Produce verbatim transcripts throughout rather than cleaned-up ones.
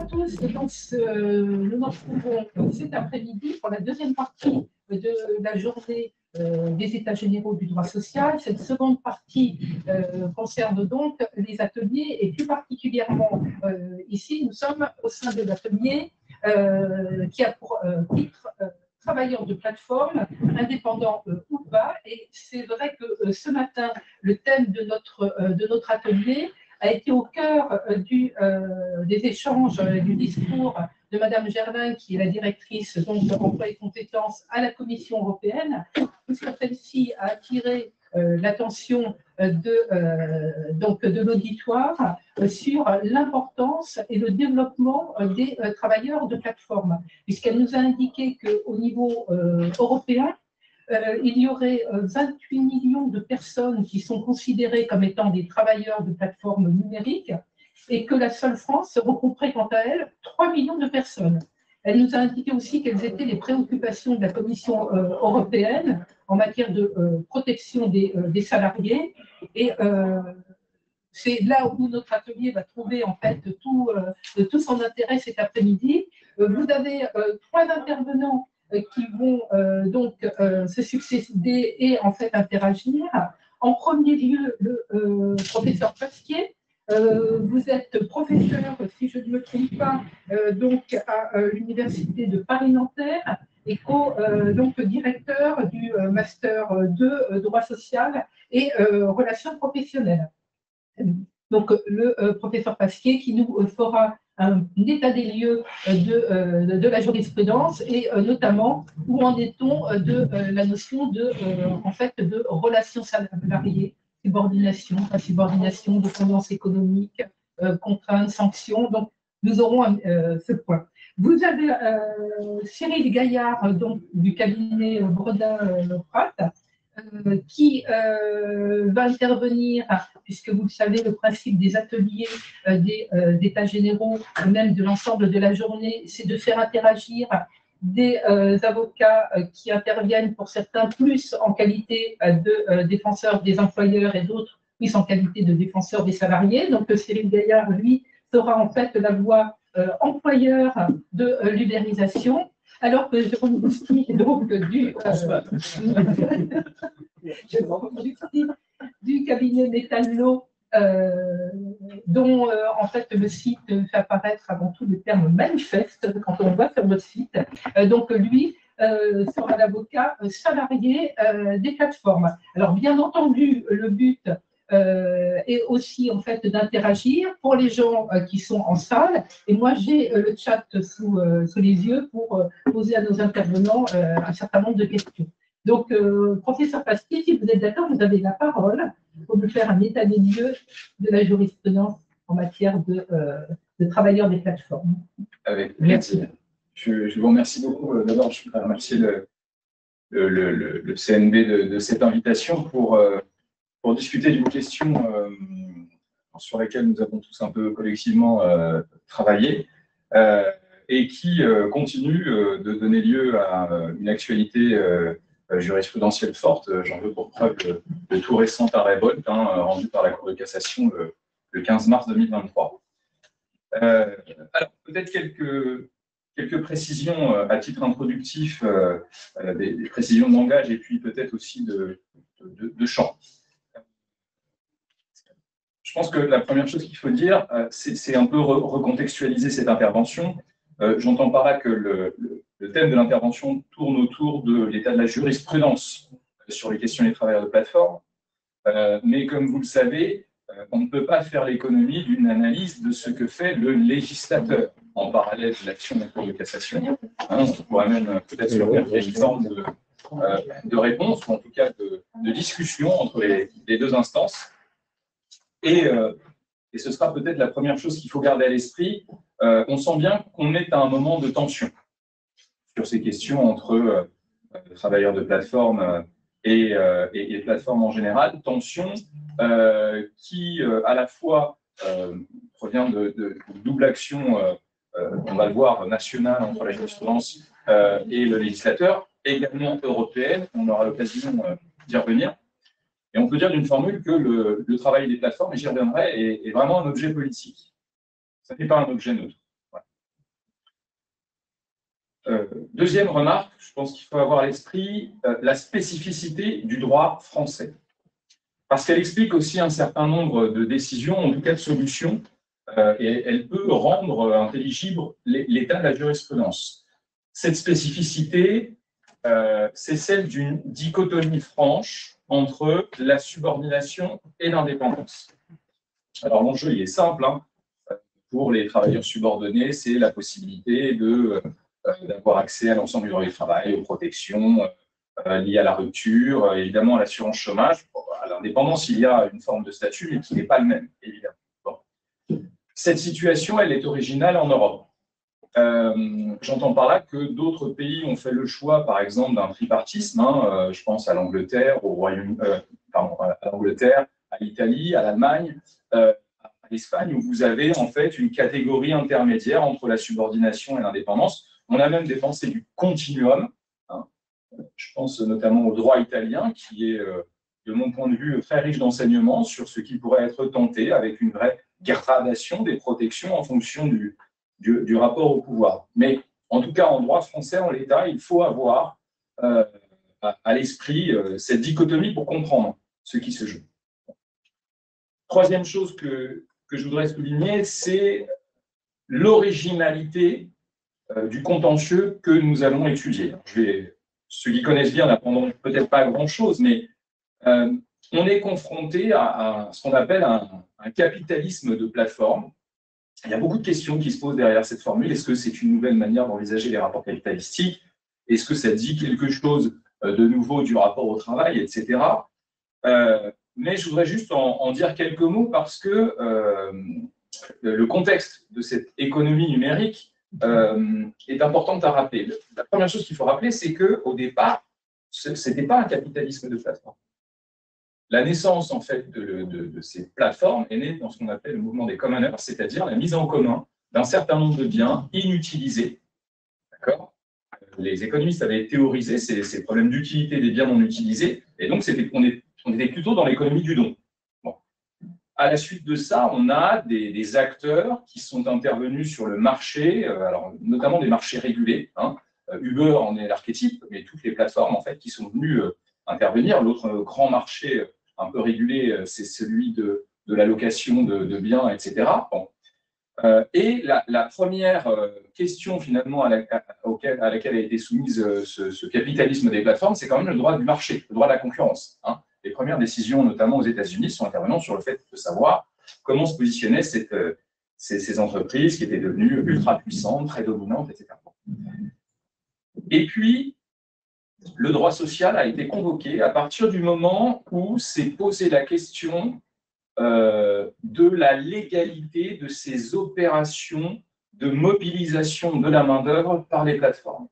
tous. Donc, ce, nous nous retrouvons cet après-midi pour la deuxième partie de la journée euh, des États généraux du droit social. Cette seconde partie euh, concerne donc les ateliers et plus particulièrement euh, ici, nous sommes au sein de l'atelier euh, qui a pour euh, titre euh, travailleurs de plateforme, indépendants euh, ou pas. Et c'est vrai que euh, ce matin, le thème de notre, euh, de notre atelier a été au cœur euh, du, euh, des échanges, euh, du discours de Madame Gervin, qui est la directrice donc, de l'emploi et compétences à la Commission européenne, puisque celle-ci a attiré euh, l'attention de, euh, donc, de l'auditoire euh, sur l'importance et le développement euh, des euh, travailleurs de plateforme, puisqu'elle nous a indiqué qu'au niveau euh, européen, Euh, il y aurait vingt-huit millions de personnes qui sont considérées comme étant des travailleurs de plateformes numériques et que la seule France regrouperait quant à elle trois millions de personnes. Elle nous a indiqué aussi quelles étaient les préoccupations de la Commission euh, européenne en matière de euh, protection des, euh, des salariés. Et euh, c'est là où notre atelier va trouver en fait tout, euh, tout son intérêt cet après-midi. Euh, vous avez euh, trois intervenants qui vont euh, donc euh, se succéder et en fait interagir. En premier lieu, le euh, professeur Pasquier. Euh, vous êtes professeur, si je ne me trompe pas, euh, donc à euh, l'université de Paris-Nanterre et co-donc euh, directeur du euh, master de euh, droit social et euh, relations professionnelles. Donc le euh, professeur Pasquier qui nous euh, fera un état des lieux de, euh, de la jurisprudence et euh, notamment où en est-on de euh, la notion de, euh, en fait, de relations salariées, subordination, insubordination, dépendance économique, euh, contraintes, sanctions. Donc, nous aurons euh, ce point. Vous avez euh, Cyril Gaillard donc, du cabinet Bredin-Pratt, Euh, qui euh, va intervenir, puisque vous le savez, le principe des ateliers euh, des euh, États généraux, même de l'ensemble de la journée, c'est de faire interagir des euh, avocats euh, qui interviennent pour certains plus en qualité euh, de euh, défenseurs des employeurs et d'autres plus en qualité de défenseurs des salariés. Donc Cyril Gaillard, lui, sera en fait la voix euh, employeur de euh, l'ubérisation. Alors que Jérôme Bousty, donc du, euh, du cabinet Métallo, euh, dont euh, en fait le site fait apparaître avant tout le terme manifeste quand on va sur votre site. Euh, donc lui euh, sera l'avocat salarié euh, des plateformes. Alors bien entendu, le but Euh, et aussi en fait d'interagir pour les gens euh, qui sont en salle. Et moi, j'ai euh, le chat sous, euh, sous les yeux pour euh, poser à nos intervenants euh, un certain nombre de questions. Donc, euh, professeur Pasquier, si vous êtes d'accord, vous avez la parole pour nous faire un état des lieux de la jurisprudence en matière de, euh, de travailleurs des plateformes. Avec plaisir. Je, je vous remercie beaucoup. D'abord, je voudrais remercier le, le, le, le C N B de, de cette invitation pour euh, pour discuter d'une question euh, sur laquelle nous avons tous un peu collectivement euh, travaillé euh, et qui euh, continue euh, de donner lieu à euh, une actualité euh, jurisprudentielle forte. J'en veux pour preuve le, le tout récent arrêt Bolt, hein, rendu par la Cour de cassation le, le quinze mars deux mille vingt-trois. Euh, alors, peut-être quelques, quelques précisions euh, à titre introductif, euh, euh, des, des précisions de langage et puis peut-être aussi de, de, de champ. Je pense que la première chose qu'il faut dire, euh, c'est un peu re recontextualiser cette intervention. Euh, J'entends par là que le, le, le thème de l'intervention tourne autour de l'état de la jurisprudence sur les questions des travailleurs de plateforme. Euh, mais comme vous le savez, euh, on ne peut pas faire l'économie d'une analyse de ce que fait le législateur en parallèle de l'action de la Cour de cassation. Hein, on pourrait même peut-être faire une forme de, euh, de réponse, ou en tout cas de, de discussion entre les, les deux instances. Et, euh, et ce sera peut-être la première chose qu'il faut garder à l'esprit. Euh, on sent bien qu'on est à un moment de tension sur ces questions entre euh, travailleurs de plateforme et, euh, et, et plateformes en général. Tension euh, qui, euh, à la fois, euh, provient de, de, de double action, euh, euh, on va le voir, nationale entre la jurisprudence euh, et le législateur, également européenne. On aura l'occasion euh, d'y revenir. Et on peut dire d'une formule que le, le travail des plateformes, et j'y reviendrai, est, est vraiment un objet politique. Ça n'est pas un objet neutre. Voilà. Euh, deuxième remarque, je pense qu'il faut avoir à l'esprit euh, la spécificité du droit français. Parce qu'elle explique aussi un certain nombre de décisions, en tout cas de solutions, euh, et elle peut rendre intelligible l'état de la jurisprudence. Cette spécificité, euh, c'est celle d'une dichotomie franche entre la subordination et l'indépendance. Alors l'enjeu, il est simple, hein. Pour les travailleurs subordonnés, c'est la possibilité de, euh, d'avoir accès à l'ensemble du droit du travail, aux protections euh, liées à la rupture, euh, évidemment à l'assurance chômage. Bon, à l'indépendance, il y a une forme de statut, mais qui n'est pas le même, évidemment. Bon. Cette situation, elle est originale en Europe. Euh, J'entends par là que d'autres pays ont fait le choix, par exemple, d'un tripartisme. Hein, euh, je pense à l'Angleterre, au Royaume, euh, pardon, à l'Angleterre, à l'Italie, à l'Allemagne, euh, à l'Espagne, où vous avez en fait une catégorie intermédiaire entre la subordination et l'indépendance. On a même des pensées du continuum. Hein. Je pense notamment au droit italien, qui est, euh, de mon point de vue, très riche d'enseignements sur ce qui pourrait être tenté avec une vraie gradation des protections en fonction du Du, du rapport au pouvoir. Mais en tout cas, en droit français, en l'état, il faut avoir euh, à, à l'esprit euh, cette dichotomie pour comprendre ce qui se joue. Troisième chose que, que je voudrais souligner, c'est l'originalité euh, du contentieux que nous allons étudier. Je vais, ceux qui connaissent bien n'apprendront peut-être pas grand-chose, mais euh, on est confronté à, à ce qu'on appelle un, un capitalisme de plateforme. Il y a beaucoup de questions qui se posent derrière cette formule. Est-ce que c'est une nouvelle manière d'envisager les rapports capitalistiques? Est-ce que ça dit quelque chose de nouveau du rapport au travail, et cetera. Euh, mais je voudrais juste en, en dire quelques mots parce que euh, le contexte de cette économie numérique euh, est important à rappeler. La première chose qu'il faut rappeler, c'est qu'au départ, ce n'était pas un capitalisme de plateforme. La naissance, en fait, de, de, de ces plateformes est née dans ce qu'on appelle le mouvement des commoners, c'est-à-dire la mise en commun d'un certain nombre de biens inutilisés. D'accord ? Les économistes avaient théorisé ces, ces problèmes d'utilité des biens non utilisés, et donc c'était, on, est, on était plutôt dans l'économie du don. Bon. À la suite de ça, on a des, des acteurs qui sont intervenus sur le marché, euh, alors, notamment des marchés régulés. Hein. Uber en est l'archétype, mais toutes les plateformes en fait, qui sont venues euh, intervenir. L'autre grand marché un peu régulé, c'est celui de, de la location de, de biens, et cetera. Bon. Euh, et la, la première euh, question finalement à, la, à, auquel, à laquelle a été soumise euh, ce, ce capitalisme des plateformes, c'est quand même le droit du marché, le droit de la concurrence. Hein. Les premières décisions, notamment aux États-Unis, sont intervenantes sur le fait de savoir comment se positionnaient cette, euh, ces, ces entreprises qui étaient devenues ultra puissantes, très dominantes, et cetera. Et puis, le droit social a été convoqué à partir du moment où s'est posée la question euh, de la légalité de ces opérations de mobilisation de la main-d'œuvre par les plateformes.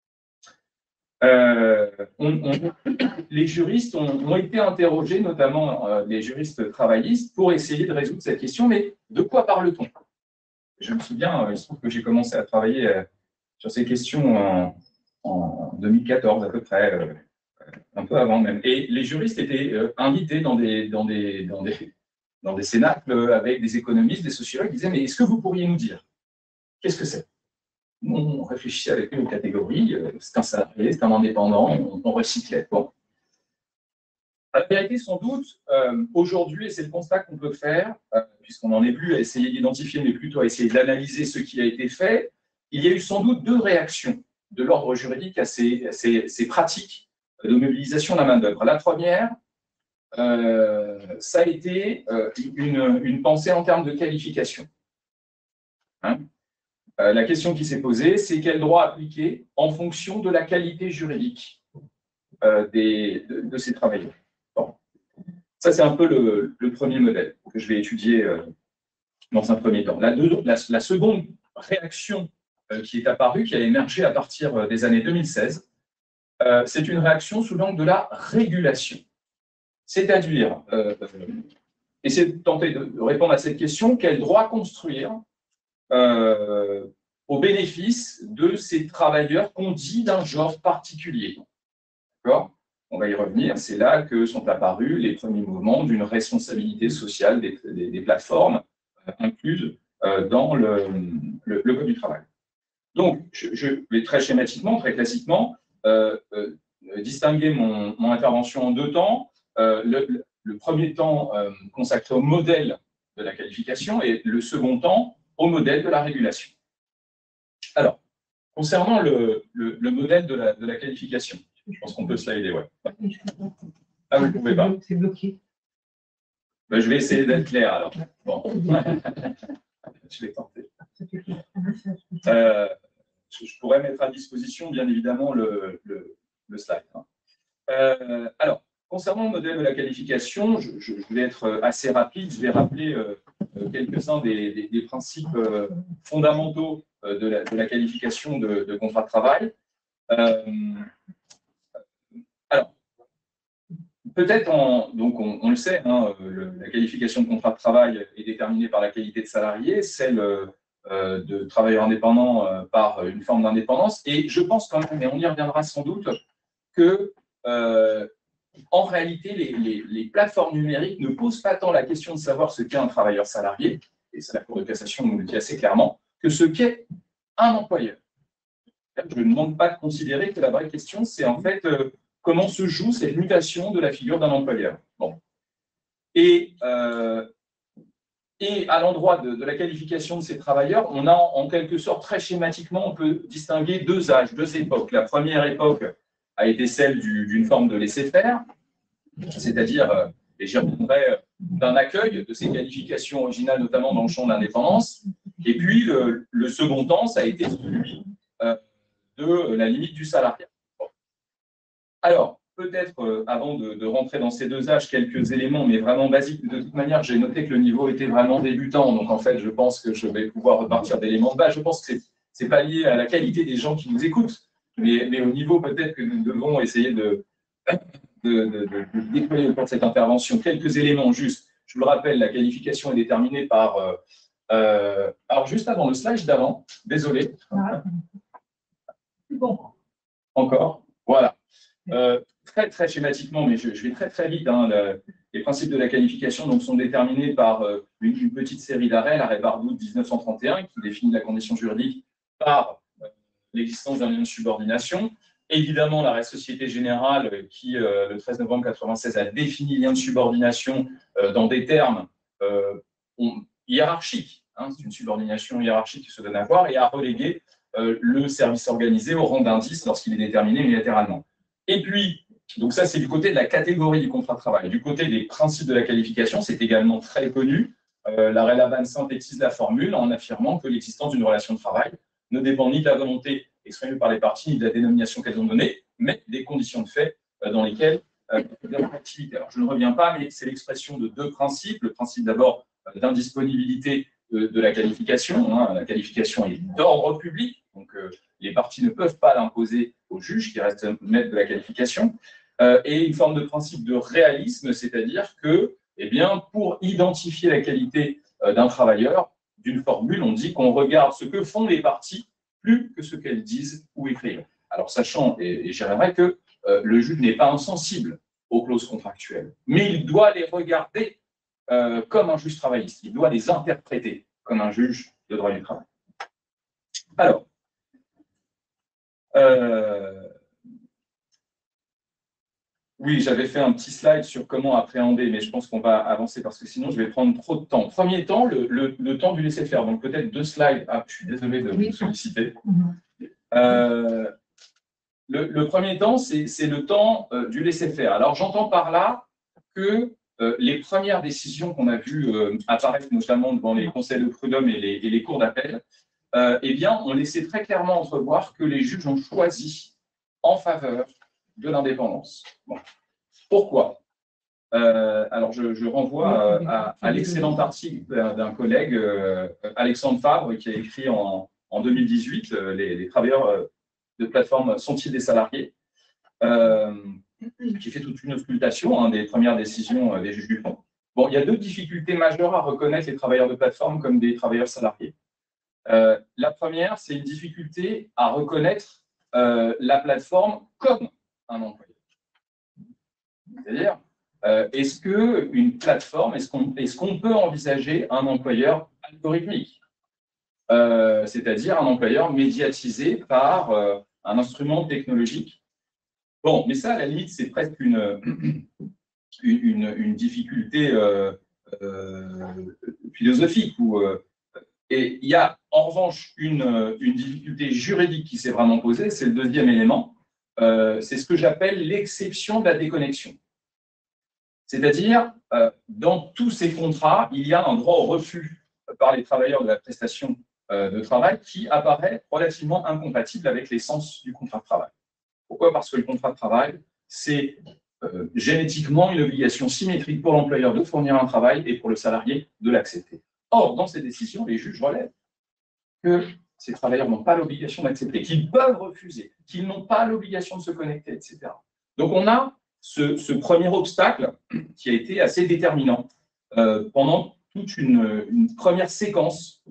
Euh, on, on, les juristes ont, ont été interrogés, notamment euh, les juristes travaillistes, pour essayer de résoudre cette question, mais de quoi parle-t-on? Je me souviens, il se trouve que j'ai commencé à travailler euh, sur ces questions en, en deux mille quatorze à peu près, euh, un peu avant même. Et les juristes étaient euh, invités dans des, dans, des, dans, des, dans des cénacles avec des économistes, des sociologues, qui disaient « Mais est-ce que vous pourriez nous dire qu'est-ce que c'est ?» On réfléchissait avec eux aux catégories, euh, c'est un salarié, c'est un indépendant, on, on recyclait. Bon. La vérité, sans doute, euh, aujourd'hui, et c'est le constat qu'on peut faire, euh, puisqu'on n'en est plus à essayer d'identifier, mais plutôt à essayer d'analyser ce qui a été fait, il y a eu sans doute deux réactions de l'ordre juridique à ces, à ces, ces pratiques de mobilisation de la main-d'œuvre. La première, euh, ça a été euh, une, une pensée en termes de qualification. Hein euh, la question qui s'est posée, c'est quel droit appliquer en fonction de la qualité juridique euh, des, de, de ces travailleurs. Bon. Ça, c'est un peu le, le premier modèle que je vais étudier euh, dans un premier temps. La, deux, la, la seconde réaction euh, qui est apparue, qui a émergé à partir des années deux mille seize, euh, c'est une réaction sous l'angle de la régulation. C'est-à-dire, euh, essayer de tenter de répondre à cette question, quel droit construire euh, au bénéfice de ces travailleurs qu'on dit d'un genre particulier. D'accord ? On va y revenir, c'est là que sont apparus les premiers mouvements d'une responsabilité sociale des, des, des plateformes euh, incluses euh, dans le, le, le Code du travail. Donc, je, je vais très schématiquement, très classiquement, euh, euh, distinguer mon, mon intervention en deux temps. Euh, le, le premier temps euh, consacré au modèle de la qualification et le second temps au modèle de la régulation. Alors, concernant le, le, le modèle de la, de la qualification, je pense qu'on peut slider, ouais. Ah, vous ne pouvez pas. C'est bloqué. Ben, je vais essayer d'être clair alors. Bon. Je vais tenter. Euh, je, je pourrais mettre à disposition, bien évidemment, le, le, le slide. Hein. Euh, alors, concernant le modèle de la qualification, je, je, je vais être assez rapide. Je vais rappeler euh, quelques-uns des, des, des principes euh, fondamentaux euh, de, la, de la qualification de, de contrat de travail. Euh, alors, peut-être, donc on, on le sait, hein, le, la qualification de contrat de travail est déterminée par la qualité de salarié, celle euh, de travailleur indépendant euh, par une forme d'indépendance. Et je pense quand même, et on y reviendra sans doute, que euh, en réalité, les, les, les plateformes numériques ne posent pas tant la question de savoir ce qu'est un travailleur salarié, et c'est la Cour de cassation nous le dit assez clairement, que ce qu'est un employeur. Je ne demande pas de considérer que la vraie question, c'est en fait euh, comment se joue cette mutation de la figure d'un employeur. Bon. Et, euh, et à l'endroit de, de la qualification de ces travailleurs, on a en, en quelque sorte, très schématiquement, on peut distinguer deux âges, deux époques. La première époque a été celle d'une forme de laisser-faire, c'est-à-dire, euh, et j'y reviendrai, d'un accueil de ces qualifications originales, notamment dans le champ de l'indépendance. Et puis, le, le second temps, ça a été celui euh, de la limite du salariat. Bon. Alors, peut-être, euh, avant de, de rentrer dans ces deux âges, quelques éléments, mais vraiment basiques. De toute manière, j'ai noté que le niveau était vraiment débutant, donc en fait, je pense que je vais pouvoir repartir d'éléments de base. Je pense que ce n'est pas lié à la qualité des gens qui nous écoutent, mais, mais au niveau peut-être que nous devons essayer de, de, de, de, de déployer au cours de cette intervention. Quelques éléments juste. Je vous le rappelle, la qualification est déterminée par... Euh, euh, alors, juste avant le slide d'avant, désolé. Ah. Bon. Encore, voilà. Euh, très, très schématiquement, mais je, je vais très, très vite. Hein, le, les principes de la qualification donc, sont déterminés par euh, une, une petite série d'arrêts, l'arrêt Bardoud de mille neuf cent trente et un, qui définit la condition juridique par euh, l'existence d'un lien de subordination. Évidemment, l'arrêt Société Générale, qui, euh, le treize novembre mille neuf cent quatre-vingt-seize, a défini le lien de subordination euh, dans des termes euh, on, hiérarchiques. Hein, c'est une subordination hiérarchique qui se donne à voir, et a relégué euh, le service organisé au rang d'indice lorsqu'il est déterminé unilatéralement. Et puis, donc ça, c'est du côté de la catégorie du contrat de travail. Du côté des principes de la qualification, c'est également très connu. Euh, L'arrêt Laban synthétise la formule en affirmant que l'existence d'une relation de travail ne dépend ni de la volonté exprimée par les parties, ni de la dénomination qu'elles ont donnée, mais des conditions de fait euh, dans lesquelles euh, leur activité. Alors, je ne reviens pas, mais c'est l'expression de deux principes. Le principe d'abord euh, d'indisponibilité de, de la qualification. Hein. La qualification est d'ordre public, donc euh, les parties ne peuvent pas l'imposer au juge qui reste maître de la qualification, euh, et une forme de principe de réalisme, c'est-à-dire que, eh bien, pour identifier la qualité euh, d'un travailleur, d'une formule, on dit qu'on regarde ce que font les parties plus que ce qu'elles disent ou écrivent. Alors, sachant, et, et j'y reviendrai, que euh, le juge n'est pas insensible aux clauses contractuelles, mais il doit les regarder euh, comme un juge travailliste, il doit les interpréter comme un juge de droit du travail. Alors, Euh... oui, j'avais fait un petit slide sur comment appréhender, mais je pense qu'on va avancer parce que sinon je vais prendre trop de temps. Premier temps, le, le, le temps du laisser-faire. Donc peut-être deux slides. Ah, je suis désolé de vous solliciter. Euh, le, le premier temps, c'est le temps euh, du laisser-faire. Alors j'entends par là que euh, les premières décisions qu'on a vues euh, apparaître notamment devant les conseils de prud'homme et les, et les cours d'appel, euh, eh bien, on laissait très clairement entrevoir que les juges ont choisi en faveur de l'indépendance. Bon. Pourquoi euh, Alors, je, je renvoie euh, à, à l'excellent article d'un collègue, euh, Alexandre Fabre, qui a écrit en, en deux mille dix-huit euh, les, les travailleurs de plateforme sont-ils des salariés euh, qui fait toute une auscultation hein, des premières décisions euh, des juges du fond. Bon, il y a deux difficultés majeures à reconnaître les travailleurs de plateforme comme des travailleurs salariés. Euh, la première, c'est une difficulté à reconnaître euh, la plateforme comme un employeur. C'est-à-dire, euh, est-ce qu'une plateforme, est-ce qu'on est-ce qu'on peut envisager un employeur algorithmique? euh, c'est-à-dire un employeur médiatisé par euh, un instrument technologique. Bon, mais ça, à la limite, c'est presque une, une, une, une difficulté euh, euh, philosophique. Où, euh, et il y a en revanche une, une difficulté juridique qui s'est vraiment posée, c'est le deuxième élément, euh, c'est ce que j'appelle l'exception de la déconnexion. C'est-à-dire, euh, dans tous ces contrats, il y a un droit au refus par les travailleurs de la prestation euh, de travail qui apparaît relativement incompatible avec l'essence du contrat de travail. Pourquoi? Parce que le contrat de travail, c'est euh, génétiquement une obligation symétrique pour l'employeur de fournir un travail et pour le salarié de l'accepter. Or, dans ces décisions, les juges relèvent que ces travailleurs n'ont pas l'obligation d'accepter, qu'ils peuvent refuser, qu'ils n'ont pas l'obligation de se connecter, et cetera. Donc, on a ce, ce premier obstacle qui a été assez déterminant euh, pendant toute une, une première séquence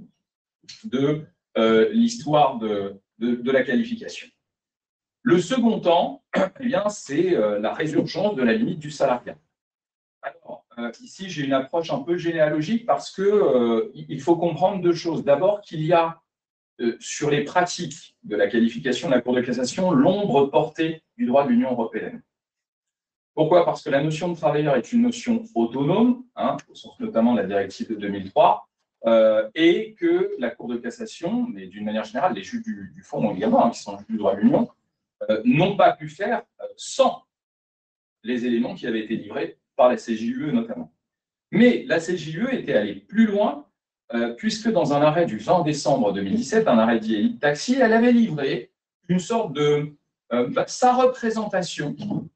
de euh, l'histoire de, de, de la qualification. Le second temps, eh bien, c'est euh, la résurgence de la limite du salariat. Alors, euh, ici, j'ai une approche un peu généalogique parce que euh, il faut comprendre deux choses. D'abord, qu'il y a euh, sur les pratiques de la qualification de la Cour de cassation l'ombre portée du droit de l'Union européenne. Pourquoi? Parce que la notion de travailleur est une notion autonome, hein, au sens notamment de la directive de deux mille trois, euh, et que la Cour de cassation, mais d'une manière générale, les juges du, du fond également, hein, qui sont juges du droit de l'Union, euh, n'ont pas pu faire euh, sans les éléments qui avaient été livrés par la C J U E notamment. Mais la C J U E était allée plus loin, euh, puisque dans un arrêt du vingt décembre deux mille dix-sept, un arrêt dit Elite Taxi, elle avait livré une sorte de euh, bah, sa représentation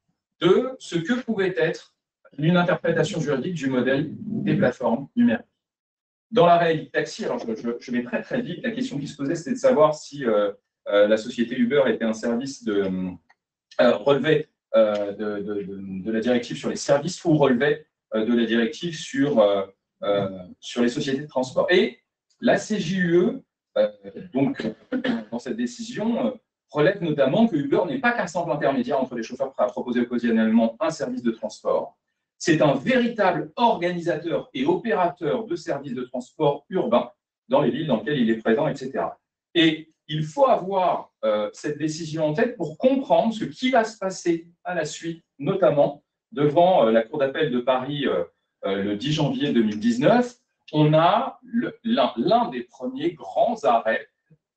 de ce que pouvait être une interprétation juridique du modèle des plateformes numériques. Dans l'arrêt Elite Taxi, alors je, je, je vais très très vite, la question qui se posait, c'était de savoir si euh, euh, la société Uber était un service de euh, relevait euh, de, de, de, de la directive sur les services ou relevait euh, de la directive sur, euh, euh, sur les sociétés de transport. Et la C J U E, euh, donc, dans cette décision, euh, relève notamment que Uber n'est pas qu'un simple intermédiaire entre les chauffeurs prêts à proposer occasionnellement un service de transport. C'est un véritable organisateur et opérateur de services de transport urbain dans les villes dans lesquelles il est présent, et cetera. Et il faut avoir euh, cette décision en tête pour comprendre ce qui va se passer à la suite, notamment devant euh, la Cour d'appel de Paris euh, euh, le dix janvier deux mille dix-neuf. On a l'un des premiers grands arrêts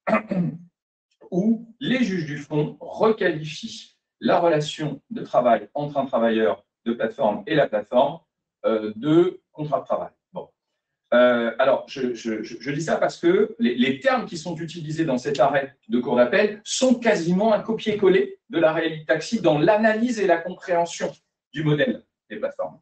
où les juges du fond requalifient la relation de travail entre un travailleur de plateforme et la plateforme euh, de contrat de travail. Bon. Euh, alors, je, je, je dis ça parce que les, les termes qui sont utilisés dans cet arrêt de cour d'appel sont quasiment un copier-coller de l'arrêt Elite Taxi dans l'analyse et la compréhension du modèle des plateformes.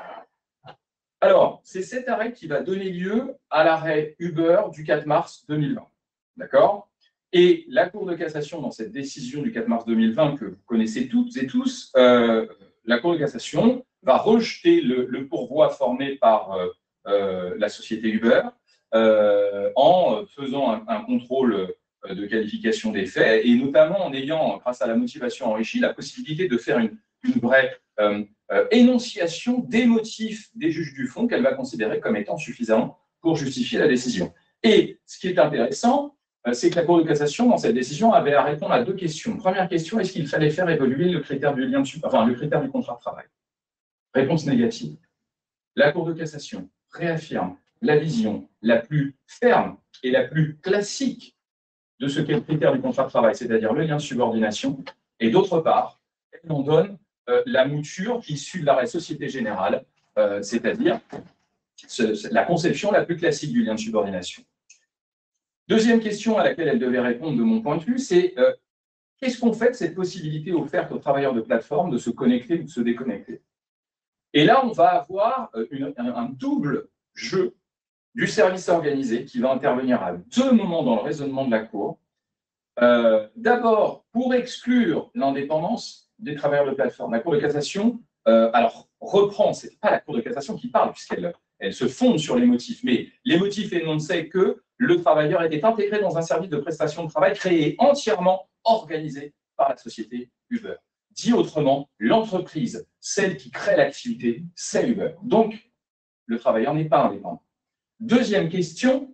Alors, c'est cet arrêt qui va donner lieu à l'arrêt Uber du quatre mars deux mille vingt. D'accord? Et la Cour de cassation, dans cette décision du quatre mars deux mille vingt que vous connaissez toutes et tous, euh, la Cour de cassation va rejeter le, le pourvoi formé par euh, euh, la société Uber euh, en faisant un, un contrôle de qualification des faits et notamment en ayant, grâce à la motivation enrichie, la possibilité de faire une, une vraie euh, euh, énonciation des motifs des juges du fond qu'elle va considérer comme étant suffisants pour justifier la décision. Et ce qui est intéressant, c'est que la Cour de cassation, dans cette décision, avait à répondre à deux questions. Première question, est-ce qu'il fallait faire évoluer le critère du lien de, enfin, le critère du contrat de travail? Réponse négative. La Cour de cassation réaffirme la vision la plus ferme et la plus classique de ce qu'est le critère du contrat de travail, c'est-à-dire le lien de subordination. Et d'autre part, elle en donne euh, la mouture issue de l'arrêt Société Générale, euh, c'est-à-dire la conception la plus classique du lien de subordination. Deuxième question à laquelle elle devait répondre de mon point de vue, c'est euh, qu'est-ce qu'on fait de cette possibilité offerte aux travailleurs de plateforme de se connecter ou de se déconnecter? Et là, on va avoir une, un, un double jeu du service organisé qui va intervenir à deux moments dans le raisonnement de la Cour. Euh, D'abord, pour exclure l'indépendance des travailleurs de plateforme. La Cour de cassation, euh, alors, reprend, ce n'est pas la Cour de cassation qui parle, puisqu'elle elle se fonde sur les motifs, mais les motifs énonçaient que le travailleur était intégré dans un service de prestation de travail créé et entièrement organisé par la société Uber. Dit autrement, l'entreprise, celle qui crée l'activité, c'est Uber. Donc, le travailleur n'est pas indépendant. Deuxième question,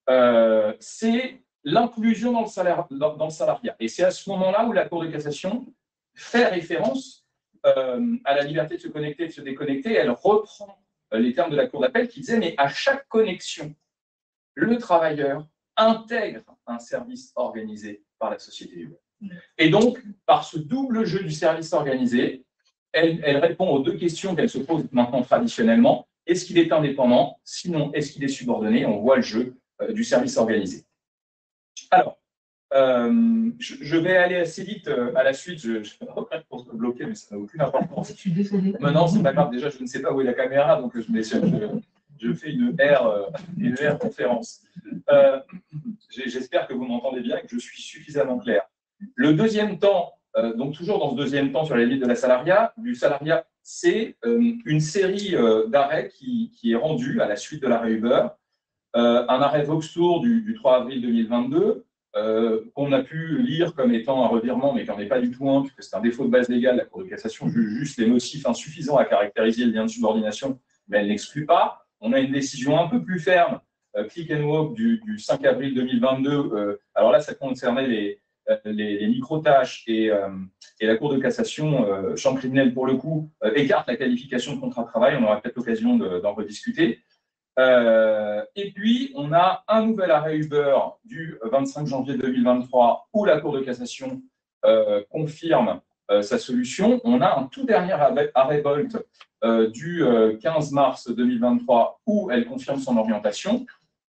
euh, c'est l'inclusion dans, dans, dans le salariat. Et c'est à ce moment-là où la Cour de cassation fait référence euh, à la liberté de se connecter, de se déconnecter. Elle reprend euh, les termes de la Cour d'appel qui disaient, mais à chaque connexion, le travailleur intègre un service organisé par la société du web. Et donc, par ce double jeu du service organisé, elle, elle répond aux deux questions qu'elle se pose maintenant traditionnellement. Est-ce qu'il est indépendant? Sinon, est-ce qu'il est subordonné? On voit le jeu euh, du service organisé. Alors, euh, je, je vais aller assez vite euh, à la suite. Je, je regrette pour se bloquer, mais ça n'a aucune importance. Je suis désolée. Maintenant, c'est pas grave. Déjà, je ne sais pas où est la caméra, donc je, je, je fais une R, euh, une R conférence. Euh, J'espère que vous m'entendez bien et que je suis suffisamment clair. Le deuxième temps, euh, donc toujours dans ce deuxième temps sur la limites de la salariat, du salariat, c'est euh, une série euh, d'arrêts qui, qui est rendue à la suite de l'arrêt Uber. Euh, un arrêt Voxtour du, du trois avril deux mille vingt-deux, euh, qu'on a pu lire comme étant un revirement, mais qui n'en est pas du tout un, puisque c'est un défaut de base légale. La Cour de cassation juge juste les motifs insuffisants à caractériser le lien de subordination, mais elle n'exclut pas. On a une décision un peu plus ferme, euh, Click and Walk du, du cinq avril deux mille vingt-deux. Euh, alors là, ça concernait les, les, les micro-tâches et, euh, et la Cour de cassation, euh, champ criminel pour le coup, euh, écarte la qualification de contrat de travail. On aura peut-être l'occasion d'en rediscuter. Euh, et puis, on a un nouvel arrêt Uber du vingt-cinq janvier deux mille vingt-trois où la Cour de cassation euh, confirme euh, sa solution. On a un tout dernier arrêt, arrêt Bolt euh, du euh, quinze mars deux mille vingt-trois où elle confirme son orientation.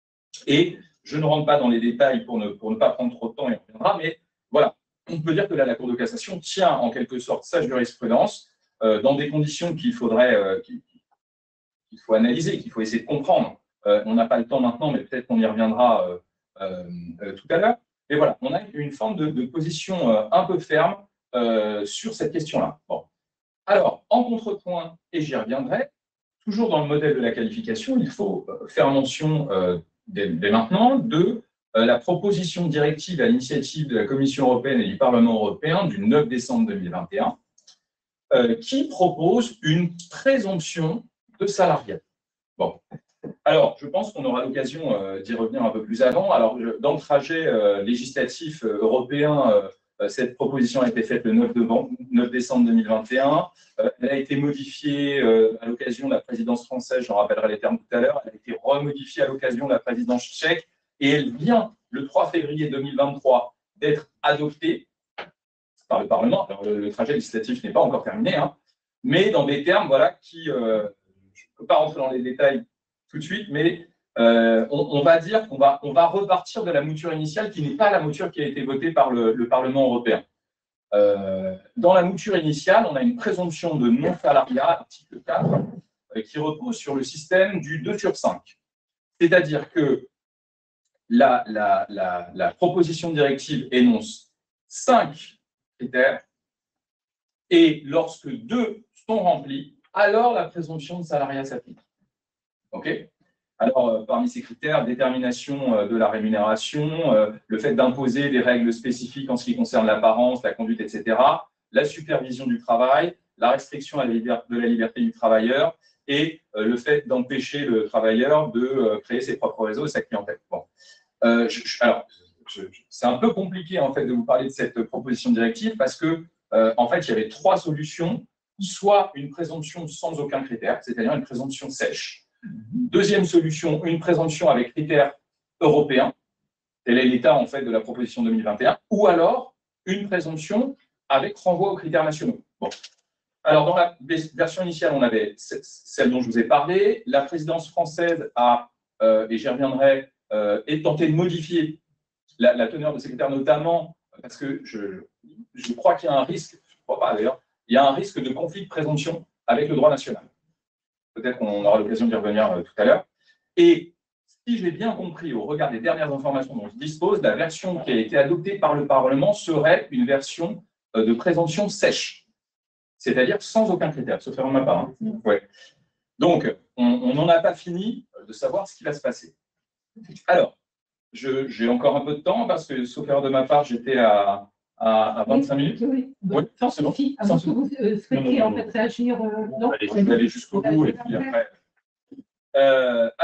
Et je ne rentre pas dans les détails pour ne, pour ne pas prendre trop de temps, et on reviendra, mais voilà, on peut dire que là, la Cour de cassation tient en quelque sorte sa jurisprudence euh, dans des conditions qu'il faudrait... Euh, qu'il, qu'il faut analyser, qu'il faut essayer de comprendre. Euh, on n'a pas le temps maintenant, mais peut-être qu'on y reviendra euh, euh, tout à l'heure. Et voilà, on a une forme de, de position euh, un peu ferme euh, sur cette question-là. Bon. Alors, en contrepoint, et j'y reviendrai, toujours dans le modèle de la qualification, il faut euh, faire mention euh, dès, dès maintenant de euh, la proposition directive à l'initiative de la Commission européenne et du Parlement européen du neuf décembre deux mille vingt et un, euh, qui propose une présomption de salariat. Bon. Alors, je pense qu'on aura l'occasion euh, d'y revenir un peu plus avant. Alors, je, dans le trajet euh, législatif euh, européen, euh, cette proposition a été faite le neuf décembre deux mille vingt et un. Euh, elle a été modifiée euh, à l'occasion de la présidence française, j'en rappellerai les termes tout à l'heure. Elle a été remodifiée à l'occasion de la présidence tchèque et elle vient le trois février deux mille vingt-trois d'être adoptée par le Parlement. Alors, le, le trajet législatif n'est pas encore terminé, hein, mais dans des termes voilà, qui... Euh, je ne peux pas rentrer dans les détails tout de suite, mais euh, on, on va dire qu'on va, on va repartir de la mouture initiale qui n'est pas la mouture qui a été votée par le, le Parlement européen. Euh, dans la mouture initiale, on a une présomption de non-salariat, article quatre, euh, qui repose sur le système du deux sur cinq. C'est-à-dire que la, la, la, la proposition de directive énonce cinq critères, et lorsque deux sont remplis, alors la présomption de salariat s'applique. OK ? Alors, euh, parmi ces critères, détermination euh, de la rémunération, euh, le fait d'imposer des règles spécifiques en ce qui concerne l'apparence, la conduite, et cetera, la supervision du travail, la restriction à la liberté, de la liberté du travailleur et euh, le fait d'empêcher le travailleur de euh, créer ses propres réseaux et sa clientèle. Bon. Euh, je, je, alors, c'est un peu compliqué en fait de vous parler de cette proposition de directive parce que euh, en fait, il y avait trois solutions. Soit une présomption sans aucun critère, c'est-à-dire une présomption sèche. Deuxième solution, une présomption avec critères européens. Tel est l'état en fait de la proposition deux mille vingt et un. Ou alors une présomption avec renvoi aux critères nationaux. Bon. Alors dans la version initiale, on avait celle dont je vous ai parlé. La présidence française a, euh, et j'y reviendrai, euh, tenté de modifier la, la teneur de ces critères, notamment parce que je, je crois qu'il y a un risque, je ne crois pas d'ailleurs, il y a un risque de conflit de présomption avec le droit national. Peut-être qu'on aura l'occasion d'y revenir euh, tout à l'heure. Et si j'ai bien compris, au regard des dernières informations dont je dispose, la version qui a été adoptée par le Parlement serait une version euh, de présomption sèche, c'est-à-dire sans aucun critère, sauf erreur de ma part. Hein. Mmh. Ouais. Donc, on n'en a pas fini de savoir ce qui va se passer. Alors, j'ai encore un peu de temps, parce que, sauf erreur de ma part, j'étais à... À, à vingt-cinq oui, minutes. Oui, oui. Sans c'est bon. Si, avant que vous euh, souhaitiez en fait réagir. Euh, non, allez, je vais aller jusqu'au bout et puis après. Euh, alors,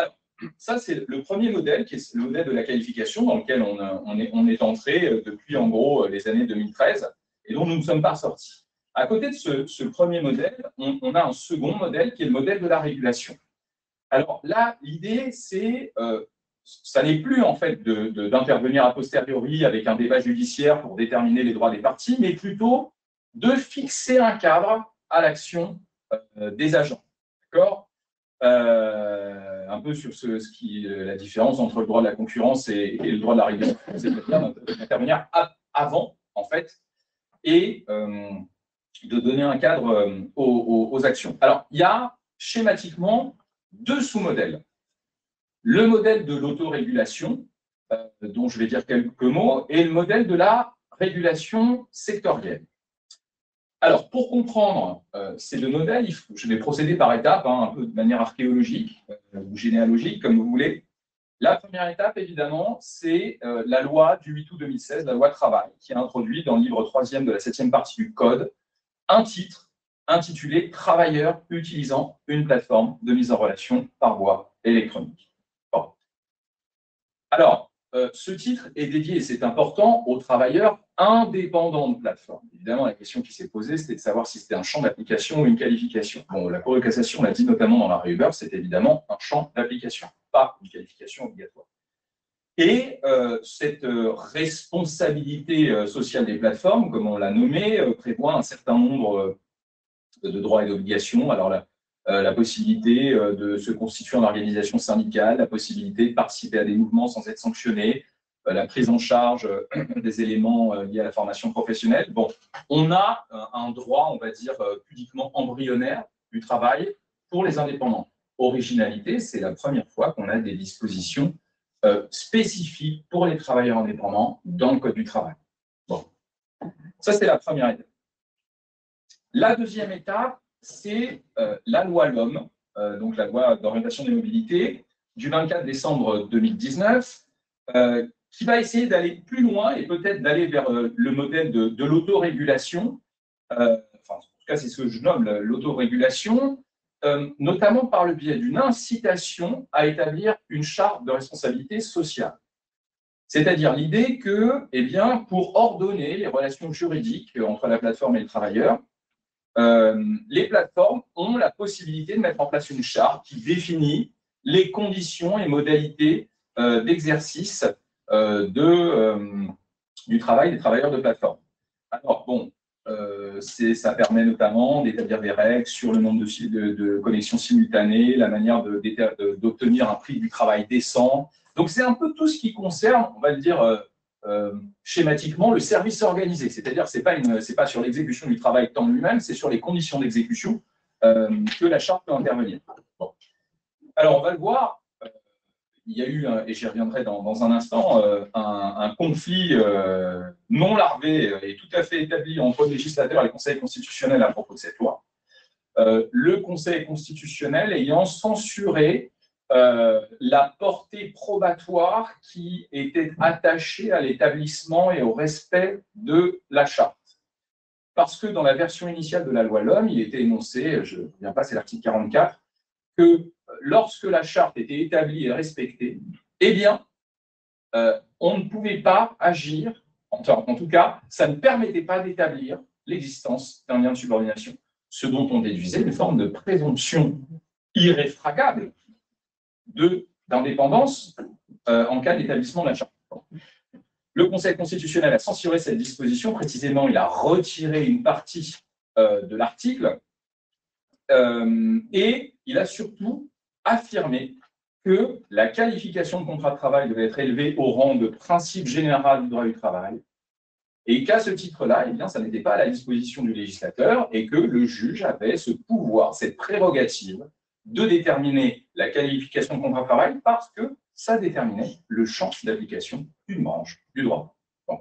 ça, c'est le premier modèle, qui est le modèle de la qualification, dans lequel on, on, est, on est entré depuis, en gros, les années deux mille treize, et dont nous ne sommes pas sortis. À côté de ce, ce premier modèle, on, on a un second modèle, qui est le modèle de la régulation. Alors là, l'idée, c'est, euh, ça n'est plus, en fait, d'intervenir a posteriori avec un débat judiciaire pour déterminer les droits des parties, mais plutôt de fixer un cadre à l'action euh, des agents. D'accord ? Euh, un peu sur ce, ce qui, la différence entre le droit de la concurrence et, et le droit de la régulation, c'est-à-dire d'intervenir avant, en fait, et euh, de donner un cadre euh, aux, aux, aux actions. Alors, il y a schématiquement deux sous-modèles. Le modèle de l'autorégulation, euh, dont je vais dire quelques mots, et le modèle de la régulation sectorielle. Alors, pour comprendre euh, ces deux modèles, il faut, je vais procéder par étapes, hein, un peu de manière archéologique euh, ou généalogique, comme vous voulez. La première étape, évidemment, c'est euh, la loi du huit août deux mille seize, la loi travail, qui a introduit dans le livre troisième de la septième partie du Code un titre intitulé « Travailleurs utilisant une plateforme de mise en relation par voie électronique ». Bon. Alors, Euh, ce titre est dédié, et c'est important, aux travailleurs indépendants de plateforme. Évidemment, la question qui s'est posée, c'était de savoir si c'était un champ d'application ou une qualification. Bon, la Cour de cassation l'a dit notamment dans l'arrêt Uber, c'est évidemment un champ d'application, pas une qualification obligatoire. Et euh, cette euh, responsabilité euh, sociale des plateformes, comme on l'a nommé, euh, prévoit un certain nombre euh, de droits et d'obligations. Alors là, Euh, la possibilité euh, de se constituer en organisation syndicale, la possibilité de participer à des mouvements sans être sanctionné, euh, la prise en charge euh, des éléments euh, liés à la formation professionnelle. Bon, on a euh, un droit, on va dire, euh, pudiquement embryonnaire du travail pour les indépendants. Originalité, c'est la première fois qu'on a des dispositions euh, spécifiques pour les travailleurs indépendants dans le Code du travail. Bon, ça c'est la première étape. La deuxième étape, c'est euh, la loi LOM, euh, donc la loi d'orientation des mobilités, du vingt-quatre décembre deux mille dix-neuf, euh, qui va essayer d'aller plus loin et peut-être d'aller vers euh, le modèle de, de l'autorégulation, euh, enfin, en tout cas c'est ce que je nomme l'autorégulation, euh, notamment par le biais d'une incitation à établir une charte de responsabilité sociale. C'est-à-dire l'idée que, eh bien, pour ordonner les relations juridiques entre la plateforme et le travailleur, Euh, les plateformes ont la possibilité de mettre en place une charte qui définit les conditions et modalités euh, d'exercice euh, de, euh, du travail des travailleurs de plateforme. Alors, bon, euh, ça permet notamment d'établir des règles sur le nombre de, de, de connexions simultanées, la manière d'obtenir un prix du travail décent. Donc, c'est un peu tout ce qui concerne, on va le dire, euh, Euh, schématiquement le service organisé, c'est-à-dire c'est pas une, c'est pas sur l'exécution du travail en lui-même, c'est sur les conditions d'exécution euh, que la charte peut intervenir. Bon. Alors on va le voir, euh, il y a eu, et j'y reviendrai dans, dans un instant, euh, un, un conflit euh, non larvé et tout à fait établi entre le législateur et le Conseil constitutionnel à propos de cette loi. Euh, le Conseil constitutionnel ayant censuré Euh, la portée probatoire qui était attachée à l'établissement et au respect de la charte. Parce que dans la version initiale de la loi LOM, il était énoncé, je ne reviens pas, c'est l'article quarante-quatre, que lorsque la charte était établie et respectée, eh bien, euh, on ne pouvait pas agir, enfin, en tout cas, ça ne permettait pas d'établir l'existence d'un lien de subordination, ce dont on déduisait une forme de présomption irréfragable d'indépendance euh, en cas d'établissement de la charte. Le Conseil constitutionnel a censuré cette disposition, précisément il a retiré une partie euh, de l'article euh, et il a surtout affirmé que la qualification de contrat de travail devait être élevée au rang de principe général du droit du travail et qu'à ce titre-là, eh bien, ça n'était pas à la disposition du législateur et que le juge avait ce pouvoir, cette prérogative de déterminer la qualification de contrat de travail parce que ça déterminait le champ d'application d'une branche du droit. Bon.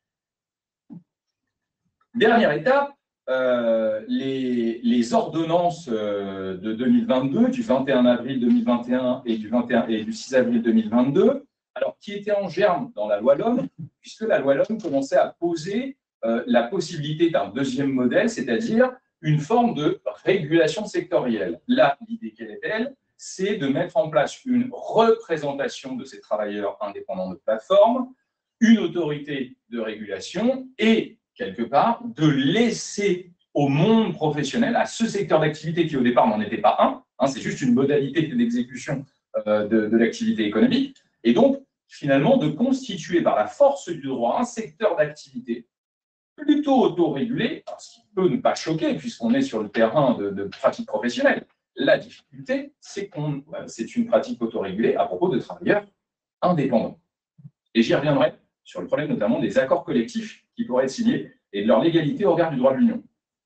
Dernière étape, euh, les, les ordonnances euh, de deux mille vingt-deux, du vingt et un avril deux mille vingt et un et du, vingt et un, et du six avril deux mille vingt-deux, alors qui étaient en germe dans la loi LOM, puisque la loi LOM commençait à poser euh, la possibilité d'un deuxième modèle, c'est-à-dire une forme de régulation sectorielle. Là, l'idée, quelle est-elle? c'est de mettre en place une représentation de ces travailleurs indépendants de plateforme, une autorité de régulation et, quelque part, de laisser au monde professionnel, à ce secteur d'activité qui au départ n'en était pas un, hein, c'est juste une modalité d'exécution euh, de, de l'activité économique, et donc finalement de constituer par la force du droit un secteur d'activité plutôt autorégulé, ce qui peut ne pas choquer puisqu'on est sur le terrain de, de pratique professionnelle. La difficulté, c'est qu'on, c'est une pratique autorégulée à propos de travailleurs indépendants. Et j'y reviendrai sur le problème notamment des accords collectifs qui pourraient être signés et de leur légalité au regard du droit de l'Union.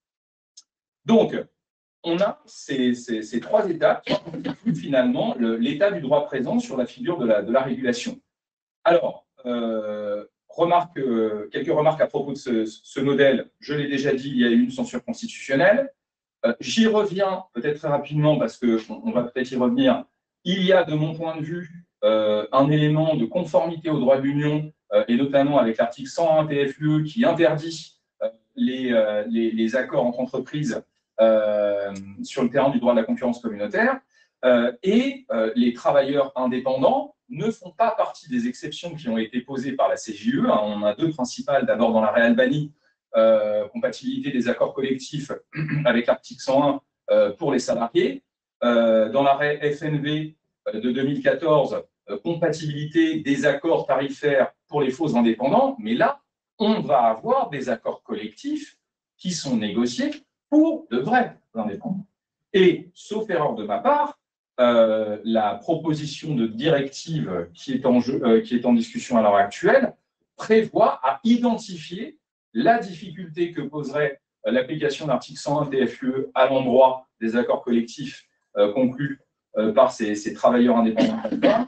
Donc, on a ces, ces, ces trois étapes qui constituent finalement l'état du droit présent sur la figure de la, de la régulation. Alors, euh, remarque, euh, quelques remarques à propos de ce, ce modèle. Je l'ai déjà dit, il y a eu une censure constitutionnelle. Euh, J'y reviens peut-être très rapidement parce qu'on on va peut-être y revenir. Il y a, de mon point de vue, euh, un élément de conformité au droit de l'Union, euh, et notamment avec l'article cent un T F U E qui interdit euh, les, euh, les, les accords entre entreprises euh, sur le terrain du droit de la concurrence communautaire. Euh, et euh, les travailleurs indépendants ne font pas partie des exceptions qui ont été posées par la C J E. On a deux principales, d'abord dans l'arrêt Albanie, euh, compatibilité des accords collectifs avec l'article cent un euh, pour les salariés. Euh, dans l'arrêt F N V de deux mille quatorze, euh, compatibilité des accords tarifaires pour les faux indépendants. Mais là, on va avoir des accords collectifs qui sont négociés pour de vrais indépendants. Et, sauf erreur de ma part, Euh, la proposition de directive qui est en, jeu, euh, qui est en discussion à l'heure actuelle prévoit à identifier la difficulté que poserait euh, l'application de l'article cent un T F U E à l'endroit des accords collectifs euh, conclus euh, par ces, ces travailleurs indépendants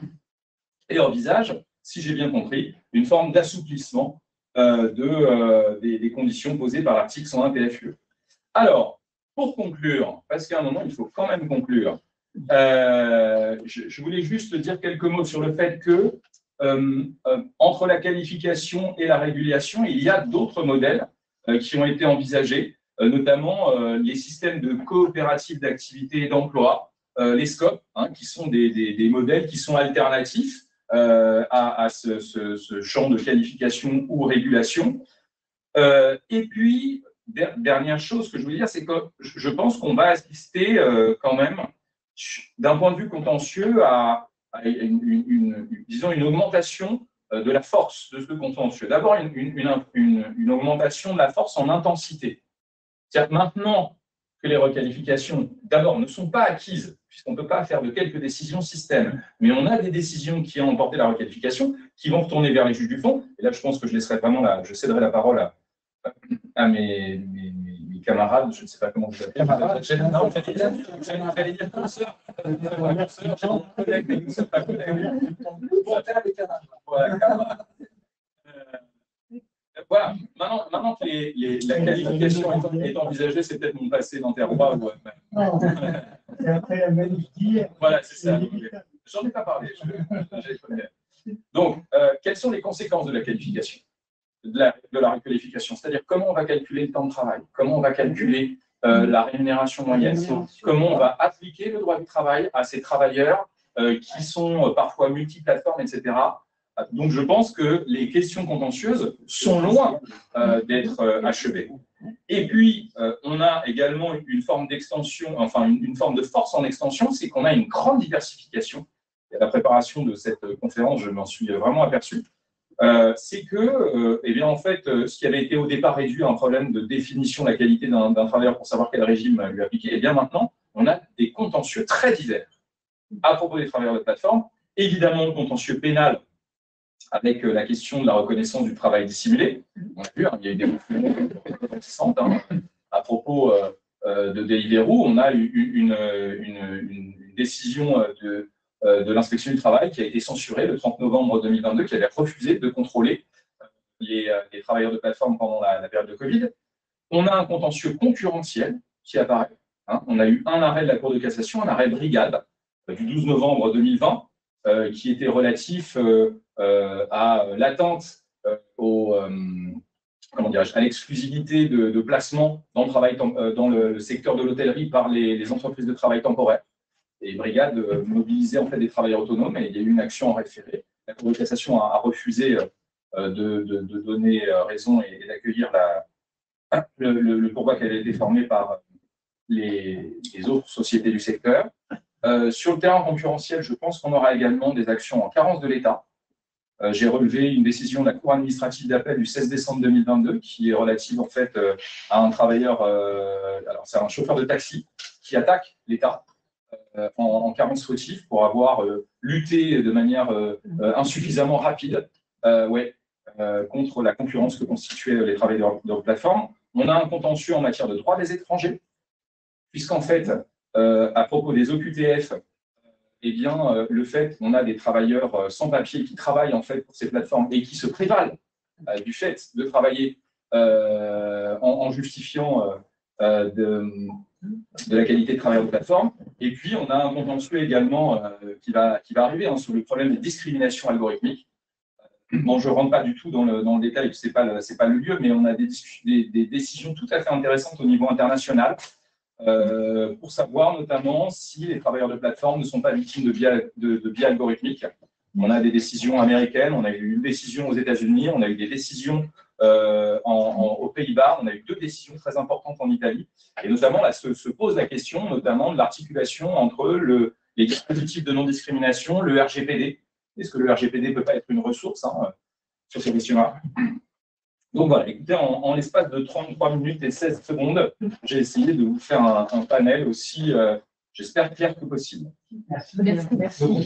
et envisage, si j'ai bien compris, une forme d'assouplissement euh, de, euh, des, des conditions posées par l'article cent un T F U E. Alors, pour conclure, parce qu'à un moment, il faut quand même conclure, Euh, je, je voulais juste dire quelques mots sur le fait que euh, euh, entre la qualification et la régulation, il y a d'autres modèles euh, qui ont été envisagés, euh, notamment euh, les systèmes de coopératives d'activité et d'emploi, euh, les SCOP, hein, qui sont des, des, des modèles qui sont alternatifs euh, à, à ce, ce, ce champ de qualification ou régulation. Euh, et puis, dernière chose que je voulais dire, c'est que je pense qu'on va assister euh, quand même d'un point de vue contentieux à, à une, une, une, disons une augmentation de la force de ce contentieux. D'abord, une, une, une, une augmentation de la force en intensité. C'est-à-dire que maintenant que les requalifications, d'abord, ne sont pas acquises, puisqu'on ne peut pas faire de quelques décisions système, mais on a des décisions qui ont emporté la requalification, qui vont retourner vers les juges du fond. Et là, je pense que je laisserai vraiment la, je céderai la parole à, à mes, mes, mes camarades, je ne sais pas comment vous appelez. Camarades, non, j'allais dire consoeurs. Consoeurs, collègues, mais nous ne sommes pas collègues. Voilà, camarades. Voilà, maintenant, maintenant que les, les, la qualification est, est envisagée, c'est peut-être mon passé d'Interroi. Ou... C'est après la maladie. Voilà, c'est ça. J'en ai pas parlé. Je, je, je Donc, euh, quelles sont les conséquences de la qualification, de la, de la requalification? C'est-à-dire comment on va calculer le temps de travail, comment on va calculer euh, la rémunération moyenne, comment on va appliquer le droit du travail à ces travailleurs euh, qui sont euh, parfois multiplateformes, et cetera. Donc, je pense que les questions contentieuses sont loin euh, d'être euh, achevées. Et puis, euh, on a également une forme d'extension, enfin, une, une forme de force en extension, c'est qu'on a une grande diversification. Et à la préparation de cette conférence, je m'en suis vraiment aperçu. Euh, c'est que, euh, eh bien, en fait, euh, ce qui avait été au départ réduit à un problème de définition de la qualité d'un travailleur pour savoir quel régime lui appliquer, eh bien, maintenant, on a des contentieux très divers à propos des travailleurs de plateforme. Évidemment, le contentieux pénal, avec la question de la reconnaissance du travail dissimulé. On a vu, hein, il y a eu des récentes hein, à propos euh, euh, de Deliveroo. On a eu une, une, une, une décision de, euh, de l'inspection du travail qui a été censurée le trente novembre deux mille vingt-deux, qui avait refusé de contrôler les, les travailleurs de plateforme pendant la, la période de Covid. On a un contentieux concurrentiel qui apparaît. Hein. On a eu un arrêt de la Cour de cassation, un arrêt Brigade euh, du douze novembre deux mille vingt, euh, qui était relatif euh, Euh, à l'attente euh, au, euh, comment dirais-je, à l'exclusivité de, de placement dans le, travail, euh, dans le secteur de l'hôtellerie par les, les entreprises de travail temporaire. les brigades mobilisaient en fait des travailleurs autonomes et il y a eu une action en référé. La Cour de cassation a, a refusé euh, de, de, de donner raison et, et d'accueillir la, le, le, le pourvoi qui avait été formé par les, les autres sociétés du secteur. Euh, sur le terrain concurrentiel, je pense qu'on aura également des actions en carence de l'État. Euh, J'ai relevé une décision de la Cour administrative d'appel du seize décembre deux mille vingt-deux qui est relative en fait euh, à un travailleur, euh, alors c'est un chauffeur de taxi qui attaque l'État euh, en, en carence fautive pour avoir euh, lutté de manière euh, euh, insuffisamment rapide euh, ouais, euh, contre la concurrence que constituaient les travailleurs de, de plateforme. On a un contentieux en matière de droit des étrangers, puisqu'en fait, euh, à propos des O Q T F, eh bien, euh, le fait qu'on a des travailleurs euh, sans papier qui travaillent en fait pour ces plateformes et qui se prévalent euh, du fait de travailler euh, en, en justifiant euh, euh, de, de la qualité de travailleur de plateforme. Et puis, on a un contentieux également euh, qui, va, qui va arriver hein, sur le problème des discriminations algorithmiques. Bon, je ne rentre pas du tout dans le, dans le détail, ce n'est pas, pas le lieu, mais on a des, des, des décisions tout à fait intéressantes au niveau international. Euh, pour savoir notamment si les travailleurs de plateforme ne sont pas victimes de biais, de, de biais algorithmiques. On a des décisions américaines, on a eu une décision aux États-Unis, on a eu des décisions euh, en, en, aux Pays-Bas, on a eu deux décisions très importantes en Italie. Et notamment, là, se, se pose la question notamment de l'articulation entre le, les dispositifs de non-discrimination, le R G P D. Est-ce que le R G P D ne peut pas être une ressource hein, sur ces questions-là? Donc voilà, écoutez, en, en l'espace de trente-trois minutes et seize secondes, j'ai essayé de vous faire un, un panel aussi, euh, j'espère, clair que possible. Merci. Merci. Merci.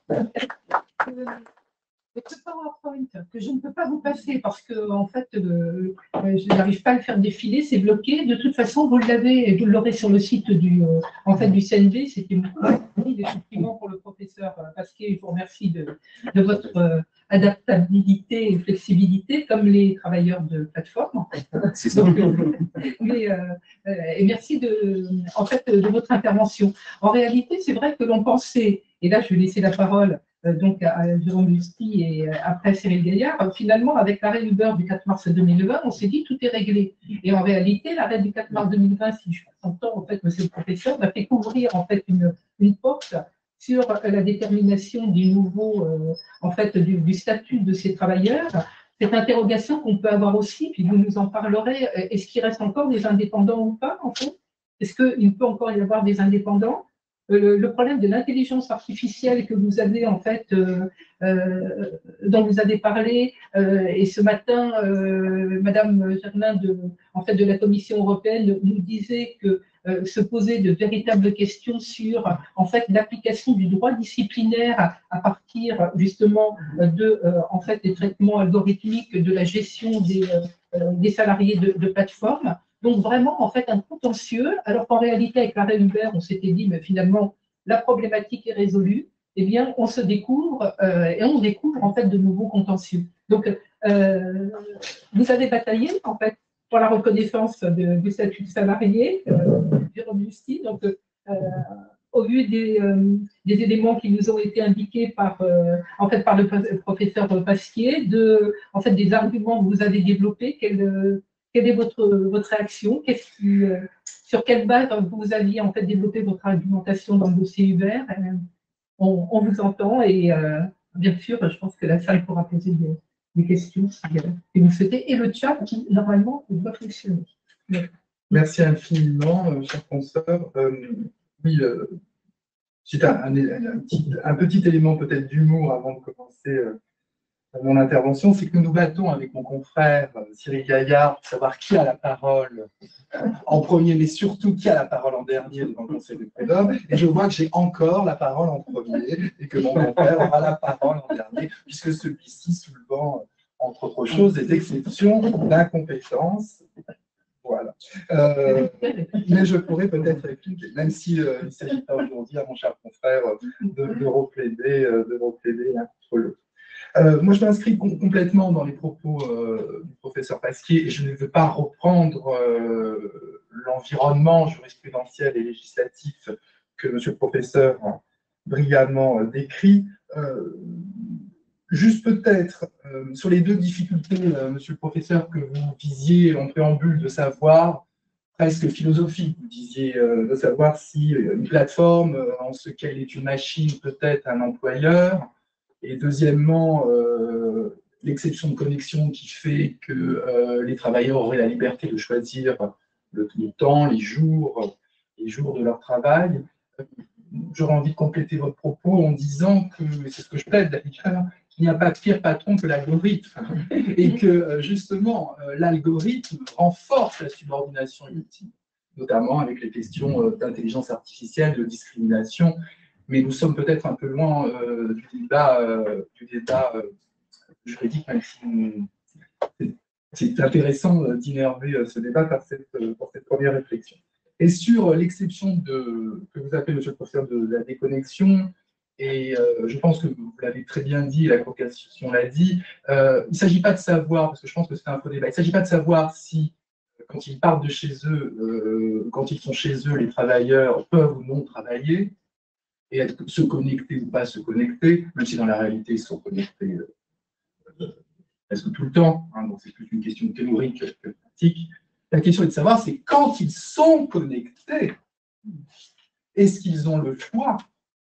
Ce PowerPoint que je ne peux pas vous passer parce que en fait, euh, je n'arrive pas à le faire défiler, c'est bloqué. De toute façon, vous l'avez et vous l'aurez sur le site du, euh, en fait, du C N V. C'était effectivement pour le professeur Pasquier. Je vous remercie de, de votre euh, adaptabilité et flexibilité, comme les travailleurs de plateforme. En fait. C'est ça. Donc, euh, mais, euh, et merci de, en fait, de votre intervention. En réalité, c'est vrai que l'on pensait, et là, je vais laisser la parole donc à Jérôme Lusty et après Cyril Gaillard, finalement, avec l'arrêt Uber du quatre mars deux mille vingt, on s'est dit tout est réglé. Et en réalité, l'arrêt du quatre mars deux mille vingt, si je s'entends, en fait, monsieur le professeur, m'a fait couvrir en fait une, une porte sur la détermination du nouveau, euh, en fait, du, du statut de ces travailleurs. Cette interrogation qu'on peut avoir aussi, puis vous nous en parlerez, est-ce qu'il reste encore des indépendants ou pas, en fait? Est-ce qu'il peut encore y avoir des indépendants? Le, le problème de l'intelligence artificielle que vous avez en fait, euh, euh, dont vous avez parlé, euh, et ce matin, euh, Madame Germain de, en fait, de la Commission européenne nous disait que euh, se posaient de véritables questions sur en fait l'application du droit disciplinaire à, à partir justement de euh, en fait des traitements algorithmiques de la gestion des, euh, des salariés de, de plateforme. Donc vraiment, en fait, un contentieux, alors qu'en réalité, avec l'arrêt Uber, on s'était dit, mais finalement, la problématique est résolue, eh bien, on se découvre euh, et on découvre, en fait, de nouveaux contentieux. Donc, euh, vous avez bataillé, en fait, pour la reconnaissance de, du statut de salarié, euh, Jérôme Lusty. Donc, euh, au vu des, euh, des éléments qui nous ont été indiqués par, euh, en fait, par le professeur Pasquier, de, en fait, des arguments que vous avez développés, quels Quelle est votre, votre réaction? Qu'est-ce qui, euh, sur quelle base vous aviez en fait développé votre argumentation dans le dossier Uber? on, on vous entend et euh, bien sûr, je pense que la salle pourra poser des, des questions si, euh, si vous souhaitez, et le chat qui normalement doit fonctionner. Ouais. Merci infiniment, euh, cher consoeur. Euh, oui, euh, c'est un, un, un, petit, un petit élément peut-être d'humour avant de commencer. Euh, Mon intervention, c'est que nous battons avec mon confrère Cyril Gaillard pour savoir qui a la parole en premier, mais surtout qui a la parole en dernier devant le Conseil des prud'hommes. Et je vois que j'ai encore la parole en premier et que mon confrère aura la parole en dernier, puisque celui-ci soulevant, entre autres choses, des exceptions d'incompétence. Voilà. Euh, mais je pourrais peut-être répliquer, même si euh, il ne s'agit pas aujourd'hui à mon cher confrère de, de replaider, de replaider l'un contre l'autre. Euh, moi, je m'inscris com complètement dans les propos euh, du professeur Pasquier et je ne veux pas reprendre euh, l'environnement jurisprudentiel et législatif que monsieur le professeur a brillamment euh, décrit. Euh, juste peut-être euh, sur les deux difficultés, euh, monsieur le professeur, que vous visiez en préambule de savoir presque philosophique. Vous disiez euh, de savoir si une plateforme, euh, en ce qu'elle est une machine, peut être un employeur. Et deuxièmement, euh, l'exception de connexion qui fait que euh, les travailleurs auraient la liberté de choisir le, le temps, les jours, les jours de leur travail. J'aurais envie de compléter votre propos en disant que, et c'est ce que je plaide d'ailleurs, qu'il n'y a pas pire patron que l'algorithme. Et que justement, l'algorithme renforce la subordination ultime, notamment avec les questions d'intelligence artificielle, de discrimination. Mais nous sommes peut-être un peu loin euh, du débat, euh, du débat euh, juridique, même si c'est intéressant d'innerver ce débat par cette, par cette première réflexion. Et sur l'exception de que vous appelez, monsieur le professeur, de la déconnexion, et euh, je pense que vous l'avez très bien dit, la convocation l'a dit, euh, il ne s'agit pas de savoir, parce que je pense que c'est un faux débat, il ne s'agit pas de savoir si, quand ils partent de chez eux, euh, quand ils sont chez eux, les travailleurs peuvent ou non travailler, et être, se connecter ou pas se connecter, même si dans la réalité, ils sont connectés euh, presque tout le temps, hein, donc c'est plus une question théorique que pratique. La question est de savoir, c'est quand ils sont connectés, est-ce qu'ils ont le choix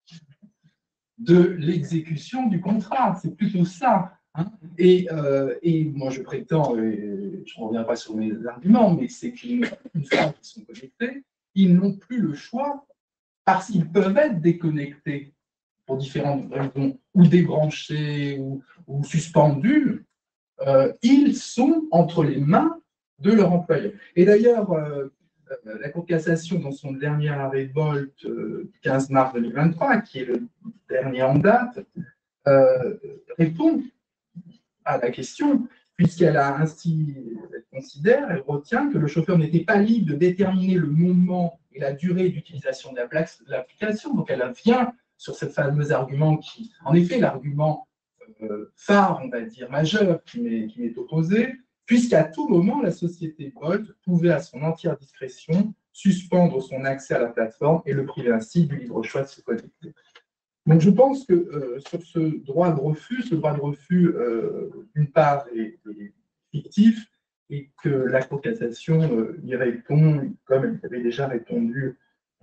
de l'exécution du contrat? C'est plutôt ça. Hein. Et, euh, et moi, je prétends, et je ne reviens pas sur mes arguments, mais c'est qu'une fois qu'ils sont connectés, ils n'ont plus le choix parce qu'ils peuvent être déconnectés pour différentes raisons, ou débranchés, ou, ou suspendus. Euh, ils sont entre les mains de leur employeur. Et d'ailleurs, euh, la Cour de cassation, dans son dernier arrêt Bolt, euh, quinze mars deux mille vingt-trois, qui est le dernier en date, euh, répond à la question, puisqu'elle a ainsi, elle considère, elle retient que le chauffeur n'était pas libre de déterminer le moment et la durée d'utilisation de l'application. Donc elle vient sur ce fameux argument qui, en effet, l'argument euh, phare, on va dire, majeur, qui m'est opposé, puisqu'à tout moment, la société Bolt pouvait, à son entière discrétion, suspendre son accès à la plateforme et le priver ainsi du libre choix de se connecter. Donc je pense que euh, sur ce droit de refus, ce droit de refus, euh, d'une part, est, est fictif, et que la Cour de cassation euh, y répond comme elle avait déjà répondu.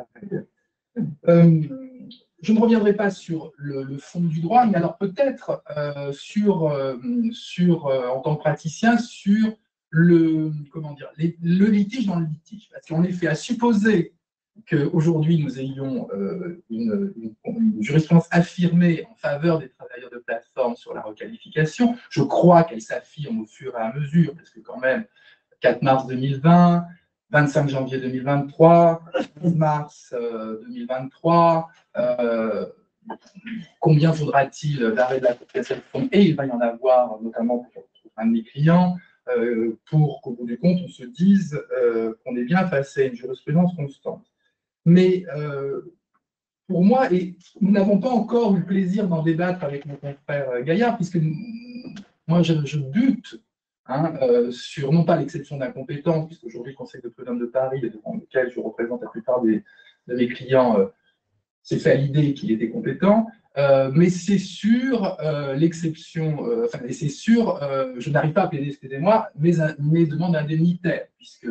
Euh, je ne reviendrai pas sur le, le fond du droit, mais alors peut-être euh, sur, euh, sur euh, en tant que praticien, sur le, comment dire, les, le litige dans le litige. Parce qu'en effet, à supposer qu'aujourd'hui nous ayons euh, une, une, une jurisprudence affirmée en faveur des travailleurs de plateforme sur la requalification, je crois qu'elle s'affirme au fur et à mesure, parce que quand même, quatre mars deux mille vingt, vingt-cinq janvier deux mille vingt-trois, quinze mars deux mille vingt-trois, euh, combien faudra-t-il d'arrêts de la Cour de cassation? Et il va y en avoir, notamment pour un de mes clients, euh, pour qu'au bout du compte, on se dise euh, qu'on est bien face à une jurisprudence constante. Mais euh, pour moi, et nous n'avons pas encore eu le plaisir d'en débattre avec mon confrère Gaillard, puisque moi, je, je bute hein, euh, sur, non pas l'exception d'incompétence, puisqu'aujourd'hui, le Conseil de prud'homme de Paris, devant lequel je représente la plupart des, de mes clients, euh, s'est fait à l'idée qu'il était compétent, euh, mais c'est sur euh, l'exception, euh, enfin, et c'est sur, euh, je n'arrive pas à plaider, excusez-moi, mes, mes demandes indemnitaires, puisque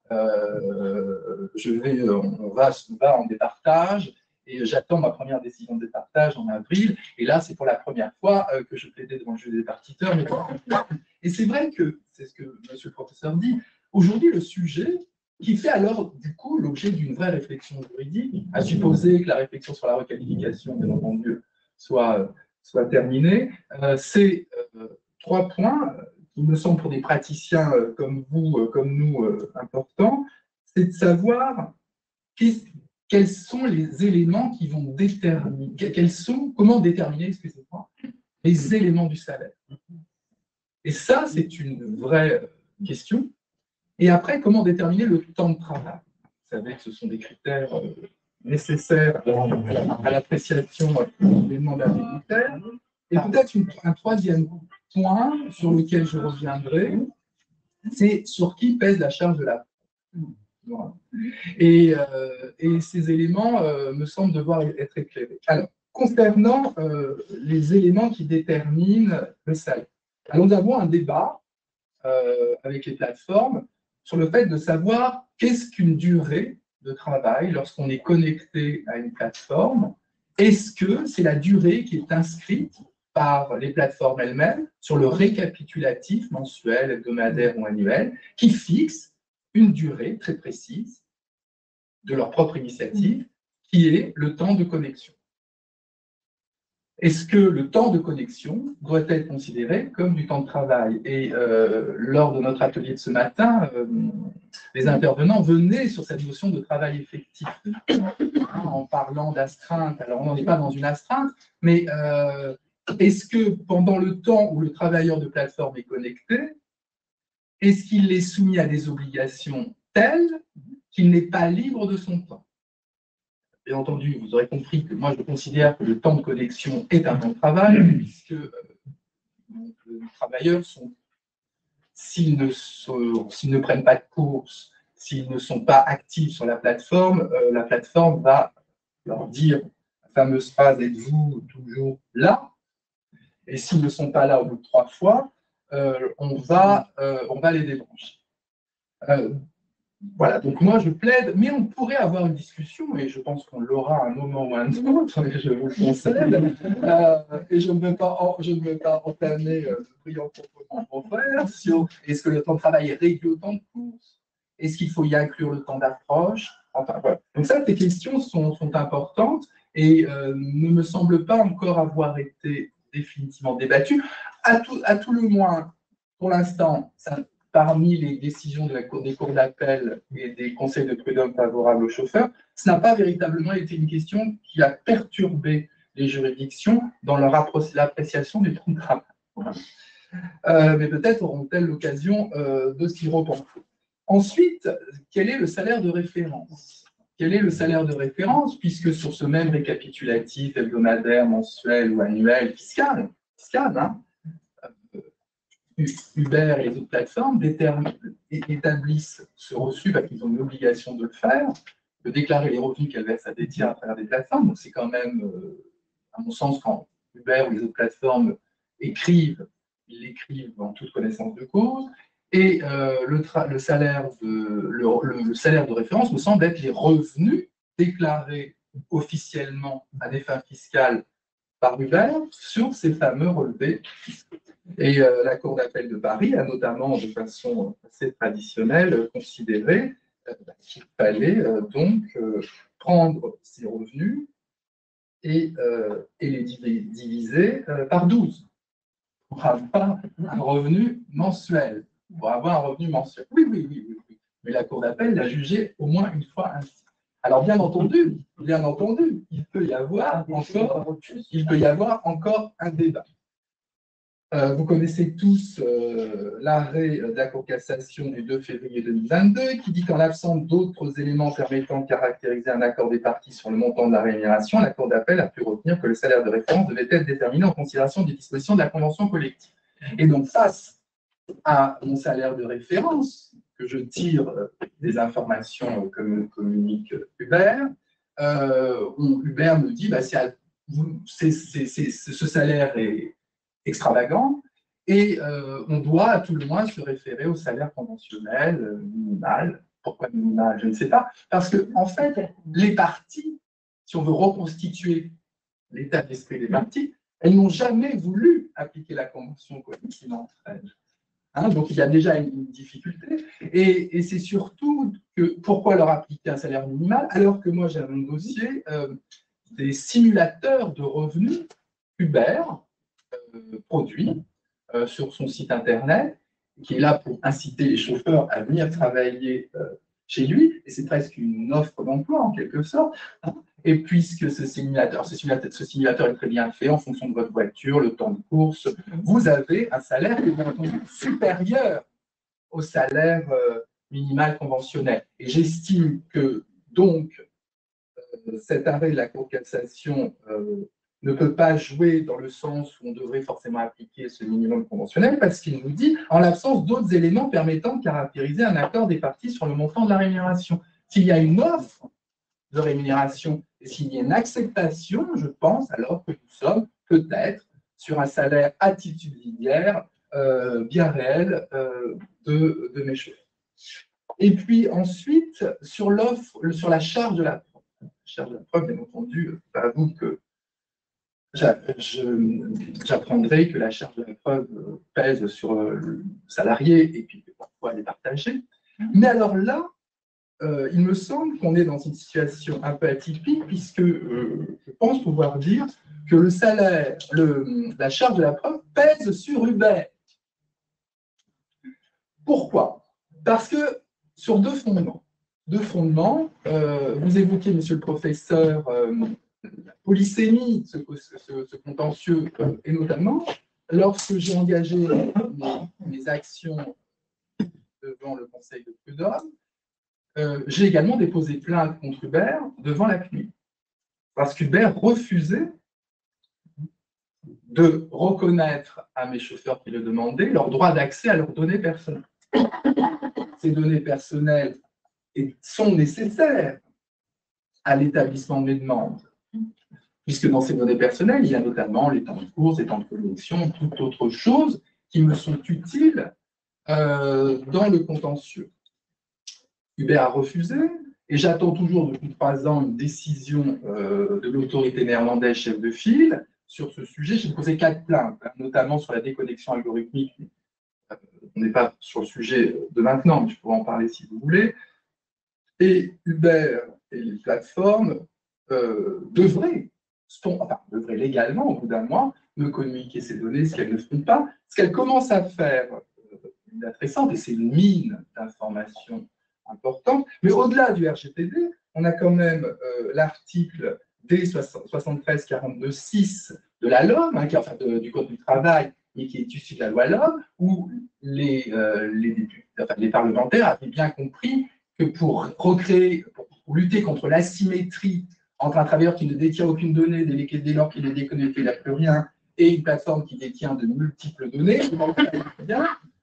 euh, je vais, on va, on va en départage, et j'attends ma première décision de départage en avril, et là, c'est pour la première fois euh, que je plaidais devant le juge des départiteurs. Mais... Et c'est vrai que, c'est ce que monsieur le professeur dit, aujourd'hui, le sujet, qui fait alors, du coup, l'objet d'une vraie réflexion juridique, à supposer que la réflexion sur la requalification, bien entendu, soit, soit terminée, euh, c'est euh, trois points qui me semblent pour des praticiens euh, comme vous, euh, comme nous, euh, importants, c'est de savoir quels sont les éléments qui vont déterminer, quels sont, comment déterminer, excusez-moi, les éléments du salaire. Et ça, c'est une vraie question. Et après, comment déterminer le temps de travail? Vous savez que ce sont des critères euh, nécessaires à l'appréciation des demandes indemnitaires. Et peut-être un troisième point sur lequel je reviendrai, c'est sur qui pèse la charge de la voilà. Et, euh, et ces éléments euh, me semblent devoir être éclairés. Alors, concernant euh, les éléments qui déterminent le salaire, alors nous avons un débat euh, avec les plateformes sur le fait de savoir qu'est-ce qu'une durée de travail lorsqu'on est connecté à une plateforme. Est-ce que c'est la durée qui est inscrite par les plateformes elles-mêmes sur le récapitulatif mensuel, hebdomadaire ou annuel, qui fixe une durée très précise de leur propre initiative, qui est le temps de connexion. Est-ce que le temps de connexion doit être considéré comme du temps de travail? Et euh, lors de notre atelier de ce matin, euh, les intervenants venaient sur cette notion de travail effectif, hein, en parlant d'astreinte. Alors, on n'en est pas dans une astreinte, mais euh, est-ce que pendant le temps où le travailleur de plateforme est connecté, est-ce qu'il est soumis à des obligations telles qu'il n'est pas libre de son temps? Bien entendu, vous aurez compris que moi, je considère que le temps de connexion est un temps de travail, puisque euh, les travailleurs sont, s'ils ne, sont, s'ils ne prennent pas de course, s'ils ne sont pas actifs sur la plateforme, euh, la plateforme va leur dire la fameuse phrase « êtes-vous toujours là ?» Et s'ils ne sont pas là au bout de trois fois, euh, on, va, euh, on va les débrancher. Euh, Voilà, donc moi je plaide, mais on pourrait avoir une discussion, et je pense qu'on l'aura à un moment ou à un autre, et je vous le concède, euh, et je ne veux pas, je ne veux pas entamer euh, le brillant propos de mon frère sur est-ce que le temps de travail est réduit au temps de course, est-ce qu'il faut y inclure le temps d'approche, enfin voilà. Donc ça, ces questions sont, sont importantes et euh, ne me semblent pas encore avoir été définitivement débattues, à tout, à tout le moins, pour l'instant, ça. Parmi les décisions de la cour, des cours d'appel et des conseils de prud'homme favorables aux chauffeurs, ce n'a pas véritablement été une question qui a perturbé les juridictions dans leur appréciation du temps de travail. Euh, mais peut-être auront-elles l'occasion euh, de s'y repenser. Ensuite, quel est le salaire de référence? Quel est le salaire de référence, puisque sur ce même récapitulatif hebdomadaire, mensuel ou annuel fiscal, fiscal hein, Uber et les autres plateformes établissent ce reçu parce qu'ils ont une obligation de le faire, de déclarer les revenus qu'elles versent à des tiers à travers des plateformes. Donc c'est quand même, à mon sens, quand Uber ou les autres plateformes écrivent, ils l'écrivent en toute connaissance de cause. Et euh, le, le, salaire de, le, le salaire de référence me semble être les revenus déclarés officiellement à des fins fiscales par Uber sur ces fameux relevés fiscaux. Et euh, la Cour d'appel de Paris a notamment, de façon assez traditionnelle, considéré euh, qu'il fallait euh, donc euh, prendre ces revenus et, euh, et les diviser euh, par douze pour avoir un revenu mensuel. Pour avoir un revenu mensuel. Oui, oui, oui, oui, oui. Mais la Cour d'appel l'a jugé au moins une fois ainsi. Alors, bien entendu, bien entendu, il peut y avoir encore, il peut y avoir encore un débat. Euh, vous connaissez tous euh, l'arrêt de la Cour de cassation du deux février deux mille vingt-deux qui dit qu'en l'absence d'autres éléments permettant de caractériser un accord des parties sur le montant de la rémunération, la Cour d'appel a pu retenir que le salaire de référence devait être déterminé en considération des dispositions de la convention collective. Et donc, face à mon salaire de référence, que je tire des informations que me communique Uber, euh, on, Uber me dit bah, c'est, c'est, c'est, c'est, ce salaire est extravagant, et euh, on doit à tout le moins se référer au salaire conventionnel euh, minimal. Pourquoi minimal? Je ne sais pas. Parce que, en fait, les parties, si on veut reconstituer l'état d'esprit des parties, elles n'ont jamais voulu appliquer la convention collective entre elles. Hein, donc, il y a déjà une difficulté. Et, et c'est surtout que pourquoi leur appliquer un salaire minimal alors que moi, j'ai un dossier euh, des simulateurs de revenus Uber, Euh, produit euh, sur son site internet, qui est là pour inciter les chauffeurs à venir travailler euh, chez lui, et c'est presque une offre d'emploi en quelque sorte. Hein. Et puisque ce simulateur, ce simulateur, ce simulateur est très bien fait en fonction de votre voiture, le temps de course, vous avez un salaire qui est bien entendu supérieur au salaire euh, minimal conventionnel. Et j'estime que donc euh, cet arrêt de la Cour de cassation euh, ne peut pas jouer dans le sens où on devrait forcément appliquer ce minimum conventionnel parce qu'il nous dit en l'absence d'autres éléments permettant de caractériser un accord des parties sur le montant de la rémunération. S'il y a une offre de rémunération et s'il y a une acceptation, je pense alors que nous sommes peut-être sur un salaire attitudinaire euh, bien réel euh, de, de mes chauffeurs. Et puis ensuite, sur l'offre, sur la charge de la preuve. La charge de la preuve, bien entendu, pas à vous que j'apprendrai que la charge de la preuve pèse sur le salarié et puis que parfois elle est partagée. Mais alors là, euh, il me semble qu'on est dans une situation un peu atypique puisque euh, je pense pouvoir dire que le salaire, le, la charge de la preuve pèse sur Uber. Pourquoi? Parce que sur deux fondements. Deux fondements, euh, vous évoquez, monsieur le professeur, euh, la polysémie, ce, ce, ce contentieux, euh, et notamment lorsque j'ai engagé mes, mes actions devant le Conseil de prud'homme, euh, j'ai également déposé plainte contre Uber devant la C N U I, parce qu'Uber refusait de reconnaître à mes chauffeurs qui le demandaient leur droit d'accès à leurs données personnelles. Ces données personnelles sont nécessaires à l'établissement de mes demandes, puisque dans ces données personnelles, il y a notamment les temps de course, les temps de connexion, toute autre chose qui me sont utiles euh, dans le contentieux. Uber a refusé, et j'attends toujours depuis trois ans une décision euh, de l'autorité néerlandaise chef de file sur ce sujet. J'ai posé quatre plaintes, notamment sur la déconnexion algorithmique. Euh, on n'est pas sur le sujet de maintenant, mais je pourrais en parler si vous voulez. Et Uber et les plateformes euh, devraient, enfin, devraient légalement, au bout d'un mois, me communiquer ces données, ce qu'elles ne font pas. Ce qu'elles commencent à faire, euh, une date récente, et c'est une mine d'informations importante. Mais au-delà du R G P D, on a quand même euh, l'article D soixante-treize quarante-deux six de la L O M, hein, qui est, enfin, de, du Code du travail, et qui est issu de la loi L O M, où les, euh, les, députés, enfin, les parlementaires avaient bien compris que pour recréer, pour lutter contre l'asymétrie entre un travailleur qui ne détient aucune donnée, dès lors qu'il est déconnecté, il n'a plus rien, et une plateforme qui détient de multiples données, il fallait bien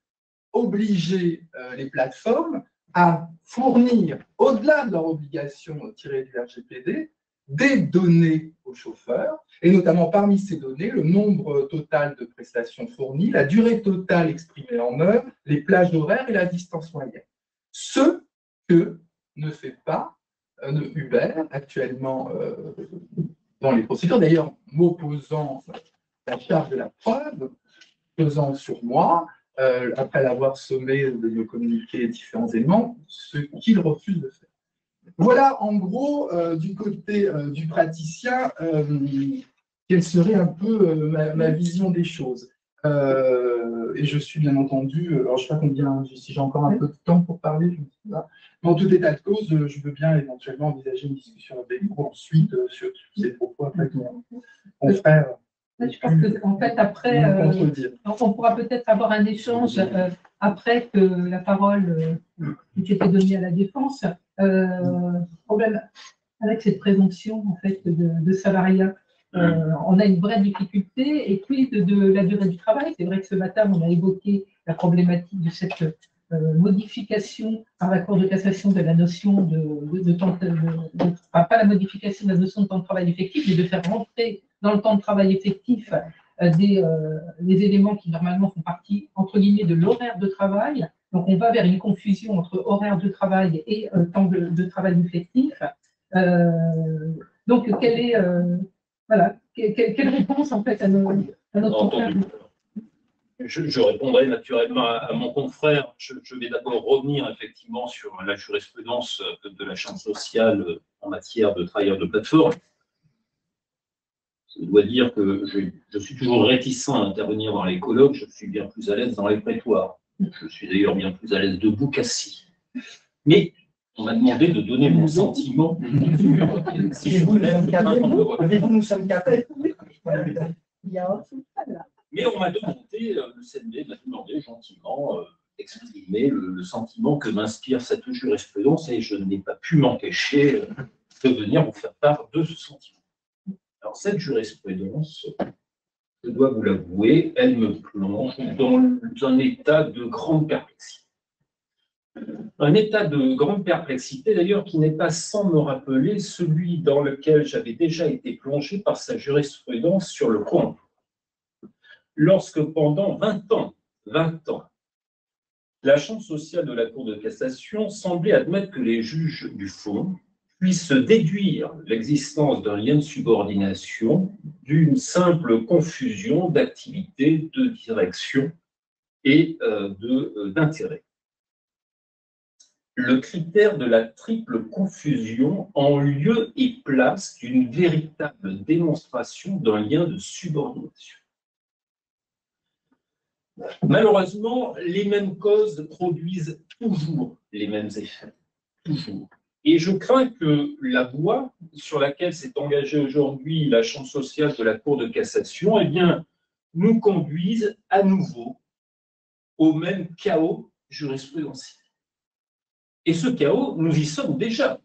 obliger euh, les plateformes à fournir, au-delà de leur obligation tirée du R G P D, des données aux chauffeurs, et notamment parmi ces données, le nombre total de prestations fournies, la durée totale exprimée en heures, les plages horaires et la distance moyenne. Ce que ne fait pas euh, Uber actuellement euh, dans les procédures. D'ailleurs, m'opposant la charge de la preuve, pesant sur moi, euh, après l'avoir sommé de me communiquer différents éléments, ce qu'il refuse de faire. Voilà, en gros, euh, du côté euh, du praticien, euh, quelle serait un peu euh, ma, ma vision des choses. Euh, et je suis bien entendu, alors je ne sais pas combien, si j'ai encore un peu de temps pour parler, je ne sais pas. Mais en tout état de cause, je veux bien éventuellement envisager une discussion avec vous ensuite euh, sur ces propos avec mon, mon frère. Je pense qu'en fait, après, euh, on pourra peut-être avoir un échange euh, après que la parole euh, ait été donnée à la défense. Euh, problème avec cette présomption en fait, de, de salariat. Euh, on a une vraie difficulté. Et puis, de, de la durée du travail, c'est vrai que ce matin, on a évoqué la problématique de cette euh, modification par la Cour de cassation de la notion de, de, de temps de, de, enfin, pas la modification de la notion de temps de travail effectif, mais de faire rentrer dans le temps de travail effectif euh, des, euh, des éléments qui normalement font partie, entre guillemets, de l'horaire de travail. Donc, on va vers une confusion entre horaire de travail et euh, temps de, de travail effectif. Euh, donc, quelle est, euh, voilà, quelle, quelle réponse en fait à, nos, à notre confrère? Je, je répondrai naturellement à, à mon confrère. Je, je vais d'abord revenir effectivement sur la jurisprudence de la Chambre sociale en matière de travailleurs de plateforme. Je dois dire que je, je suis toujours réticent à intervenir dans les colloques. Je suis bien plus à l'aise dans les prétoires. Je suis d'ailleurs bien plus à l'aise debout qu'assis. Mais on m'a demandé de donner mon sentiment. Si je voulais, nous sommes capables. Mais on m'a demandé, le C N B m'a demandé gentiment euh, d'exprimer le, le sentiment que m'inspire cette jurisprudence et je n'ai pas pu m'empêcher euh, de venir vous faire part de ce sentiment. Alors cette jurisprudence, je dois vous l'avouer, elle me plonge dans un état de grande perplexité. Un état de grande perplexité, d'ailleurs, qui n'est pas sans me rappeler celui dans lequel j'avais déjà été plongé par sa jurisprudence sur le co-emploi. Lorsque pendant vingt ans, vingt ans, la Chambre sociale de la Cour de cassation semblait admettre que les juges du fond puissent déduire l'existence d'un lien de subordination d'une simple confusion d'activités, de direction et euh, d'intérêt. Le critère de la triple confusion en lieu et place d'une véritable démonstration d'un lien de subordination. Malheureusement, les mêmes causes produisent toujours les mêmes effets, toujours. Et je crains que la voie sur laquelle s'est engagée aujourd'hui la Chambre sociale de la Cour de cassation, eh bien, nous conduise à nouveau au même chaos jurisprudentiel. Et ce chaos, nous y sommes déjà.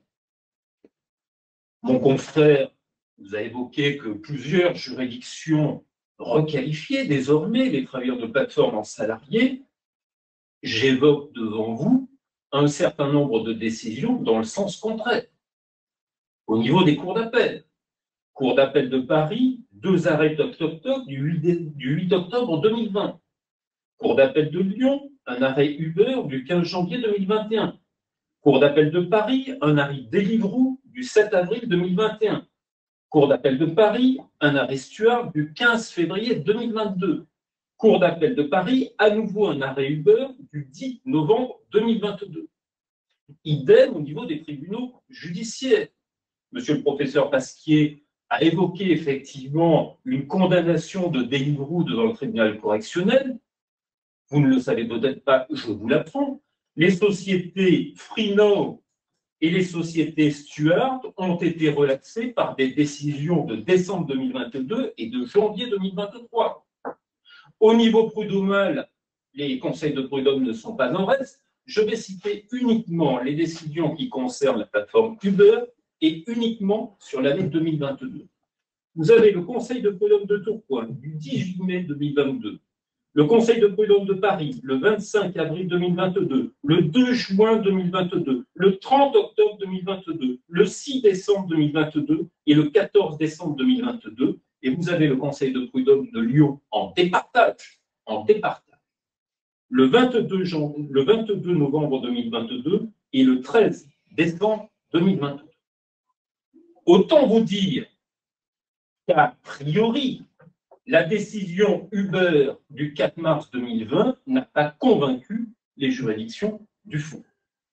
Mon confrère vous a évoqué que plusieurs juridictions requalifiaient désormais les travailleurs de plateforme en salariés. J'évoque devant vous un certain nombre de décisions dans le sens contraire. Au niveau des cours d'appel. Cour d'appel de Paris, deux arrêts d'octobre du huit octobre deux mille vingt. Cour d'appel de Lyon, un arrêt Uber du quinze janvier deux mille vingt et un. Cour d'appel de Paris, un arrêt Deliveroo du sept avril deux mille vingt et un. Cour d'appel de Paris, un arrêt Stuart du quinze février deux mille vingt-deux. Cour d'appel de Paris, à nouveau un arrêt Uber du dix novembre deux mille vingt-deux. Idem au niveau des tribunaux judiciaires. Monsieur le professeur Pasquier a évoqué effectivement une condamnation de Deliveroo devant le tribunal correctionnel. Vous ne le savez peut-être pas, je vous l'apprends. Les sociétés Freenow et les sociétés Stuart ont été relaxées par des décisions de décembre deux mille vingt-deux et de janvier deux mille vingt-trois. Au niveau prud'homal, les conseils de prud'homme ne sont pas en reste. Je vais citer uniquement les décisions qui concernent la plateforme Uber et uniquement sur l'année deux mille vingt-deux. Vous avez le conseil de prud'homme de Tourcoing du dix-huit mai deux mille vingt-deux. Le Conseil de prud'homme de Paris, le vingt-cinq avril deux mille vingt-deux, le deux juin deux mille vingt-deux, le trente octobre deux mille vingt-deux, le six décembre deux mille vingt-deux et le quatorze décembre deux mille vingt-deux. Et vous avez le Conseil de prud'homme de Lyon en départage, en départage, le vingt-deux, janvier, le vingt-deux novembre deux mille vingt-deux et le treize décembre deux mille vingt-deux. Autant vous dire qu'a priori, la décision Uber du quatre mars deux mille vingt n'a pas convaincu les juridictions du fond.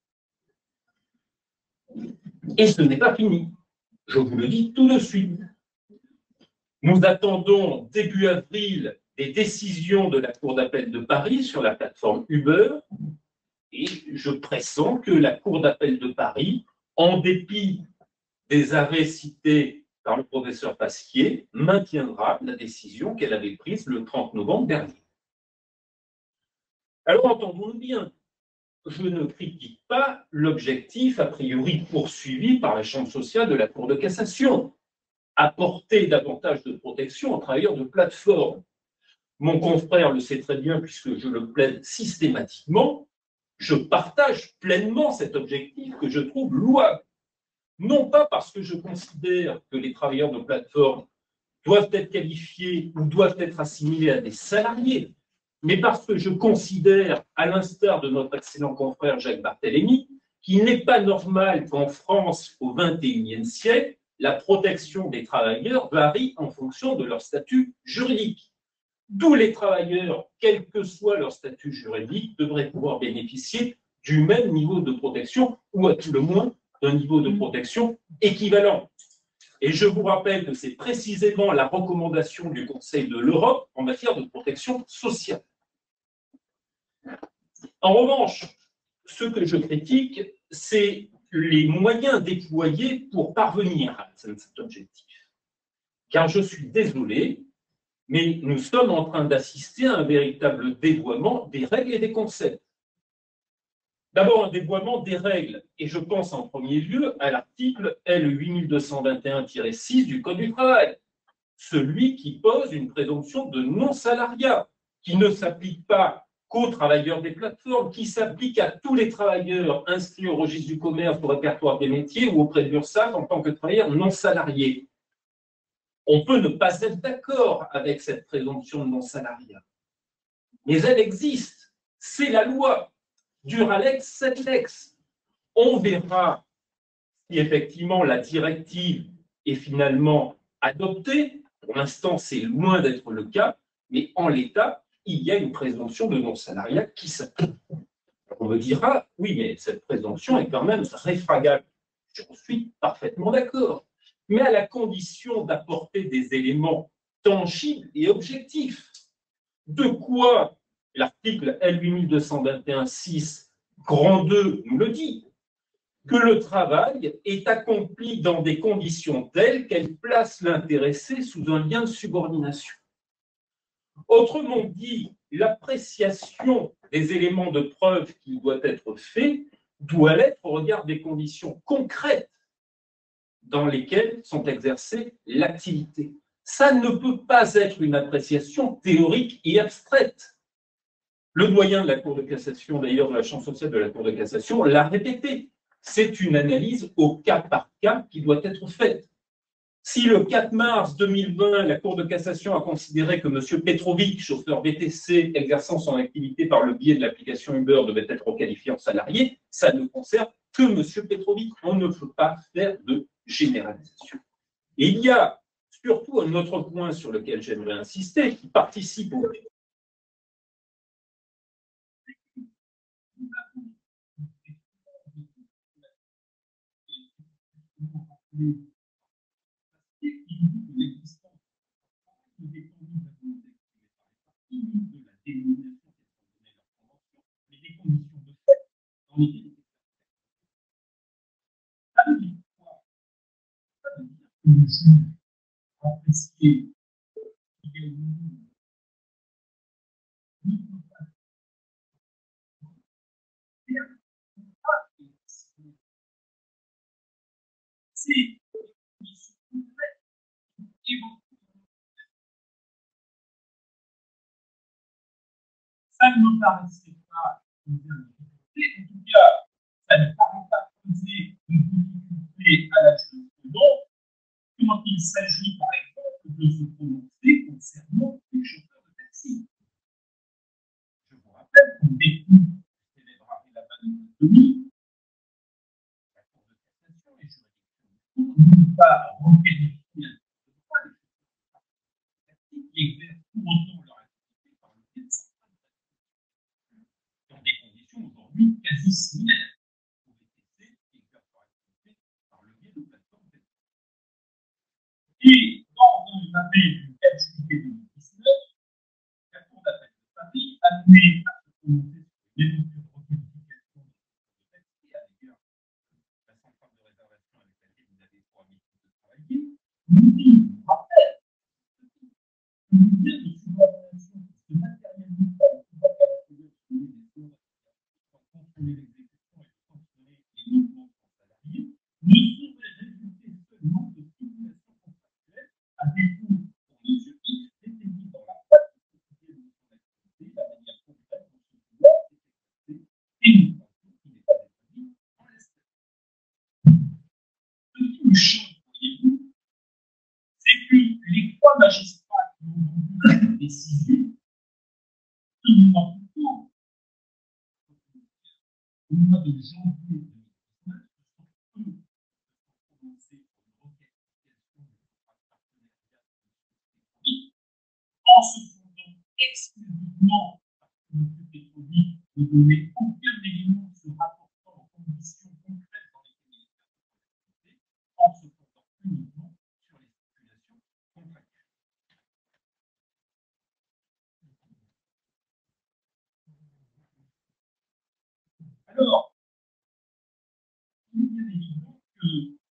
Et ce n'est pas fini. Je vous le dis tout de suite. Nous attendons début avril des décisions de la Cour d'appel de Paris sur la plateforme Uber et je pressens que la Cour d'appel de Paris, en dépit des arrêts cités par le professeur Pasquier, maintiendra la décision qu'elle avait prise le trente novembre dernier. Alors, entendons-nous bien, je ne critique pas l'objectif a priori poursuivi par la Chambre sociale de la Cour de cassation, apporter davantage de protection aux travailleurs de plateforme. Mon confrère le sait très bien puisque je le plaide systématiquement, je partage pleinement cet objectif que je trouve louable. Non pas parce que je considère que les travailleurs de plateforme doivent être qualifiés ou doivent être assimilés à des salariés, mais parce que je considère, à l'instar de notre excellent confrère Jacques Barthélemy, qu'il n'est pas normal qu'en France, au vingt et unième siècle, la protection des travailleurs varie en fonction de leur statut juridique. D'où les travailleurs, quel que soit leur statut juridique, devraient pouvoir bénéficier du même niveau de protection, ou à tout le moins d'un niveau de protection équivalent. Et je vous rappelle que c'est précisément la recommandation du Conseil de l'Europe en matière de protection sociale. En revanche, ce que je critique, c'est les moyens déployés pour parvenir à cet objectif. Car je suis désolé, mais nous sommes en train d'assister à un véritable dévoiement des règles et des concepts. D'abord, un dévoiement des règles, et je pense en premier lieu à l'article L huit mille deux cent vingt et un tiret six du Code du travail, celui qui pose une présomption de non-salariat, qui ne s'applique pas qu'aux travailleurs des plateformes, qui s'applique à tous les travailleurs inscrits au registre du commerce, au répertoire des métiers ou auprès de l'URSSAF en tant que travailleurs non salariés. On peut ne pas être d'accord avec cette présomption de non-salariat, mais elle existe, c'est la loi. Duralex, sed lex. On verra si effectivement la directive est finalement adoptée. Pour l'instant, c'est loin d'être le cas, mais en l'état, il y a une présomption de non-salariat qui s'applique. On me dira, oui, mais cette présomption est quand même réfragable. J'en suis parfaitement d'accord, mais à la condition d'apporter des éléments tangibles et objectifs. De quoi l'article L huit mille deux cent vingt et un six, grand deux, nous le dit, que le travail est accompli dans des conditions telles qu'elles placent l'intéressé sous un lien de subordination. Autrement dit, l'appréciation des éléments de preuve qui doit être fait doit l'être au regard des conditions concrètes dans lesquelles sont exercées l'activité. Ça ne peut pas être une appréciation théorique et abstraite. Le doyen de la Cour de cassation, d'ailleurs, de la Chambre sociale de la Cour de cassation, l'a répété. C'est une analyse au cas par cas qui doit être faite. Si le quatre mars deux mille vingt, la Cour de cassation a considéré que M. Petrovic, chauffeur V T C, exerçant son activité par le biais de l'application Uber, devait être requalifié en salarié, ça ne concerne que M. Petrovic. On ne peut pas faire de généralisation. Et il y a surtout un autre point sur lequel j'aimerais insister, qui participe au l'existence des conditions de la dénomination mais des conditions de fait dans lesquelles ça veut dire quoi? Ça veut dire que le juge apprécié c'est ça ne me paraissait pas poser une difficulté. En tout cas, ça ne paraît pas poser une difficulté à la jurisprudence quand il s'agit, par exemple, de se prononcer concernant les chauffeurs de taxi. Je vous rappelle qu'on découvre la banane la Cour de cassation, les juridictions n'ont pas requalifié un droit les chauffeurs de taxi qui exercent pour autant leur activité par le biais de centrales dans des conditions aujourd'hui quasi similaires au V T C qui exercent leur activité par le biais de plateformes. Et dans un arrêt du quatre juillet deux mille dix-neuf, la Cour d'appel de Paris a amené à se prononcer sur l'éventuelle requalification de taxi à l'égard de la centrale de réservation avec laquelle vous avez pour habitude de travailler, nous dit, je vous rappelle, que le lien de subordination qui se matérialise par le pouvoir caractéristique des décisions pour contrôler l'exécution et sanctionner les mouvements de salariés ne saurait résulter seulement de simulations contractuelles à défaut pour M. X détaillé dans la pratique quotidienne de son activité la manière concrète dont ce pouvoir est exercé et une fonction qui n'est pas définie en l'espèce. Ce qui me choque, voyez-vous, c'est que les trois magistrats qui ont rendu la décision, un mois plus tôt, au mois de janvier deux mille dix-neuf, ce sont eux qui se sont prononcés pour une requalification du contrat de partenariat de en se fondant exclusivement parce que M. Petrovic ne donnait aucun élément se rapportant aux conditions concrètes dans lesquelles il exerçait son activité, en se fondant uniquement sur les stipulations contractuelles. Alors, il est bien évident que,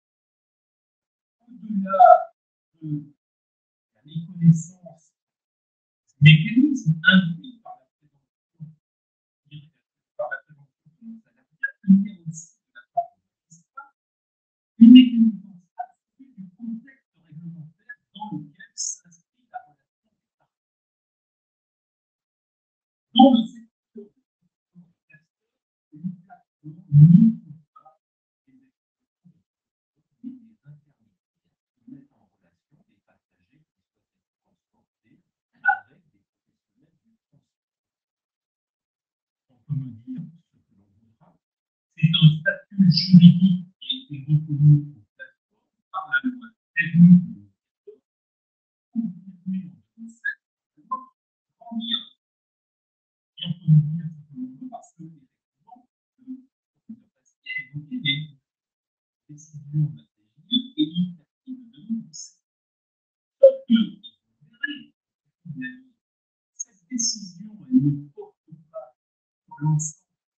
au-delà de la méconnaissance des mécanismes induits par la présomption, par la présomption de non-salariat, il y a aussi de la part du magistrat une méconnaissance absolue du contexte réglementaire dans lequel s'inscrit la relation des parties. Dans le secteur de la une plateforme ne peut pas des expressions mais des intermédiaires qui mettent en relation des passagers qui souhaitent être transportés avec des professionnels du transport. On peut me dire ce que l'on C'est un statut juridique qui a été reconnu par la loi treize mille deux mille sept, grandir. Et on peut nous dire ce que l'on veut parce que, effectivement, le capacité à évoquer des décisions de la C G I et l'initiative de deux mille dix-sept. Sauf que, vous verrez, cette décision, elle ne porte pas sur l'ensemble.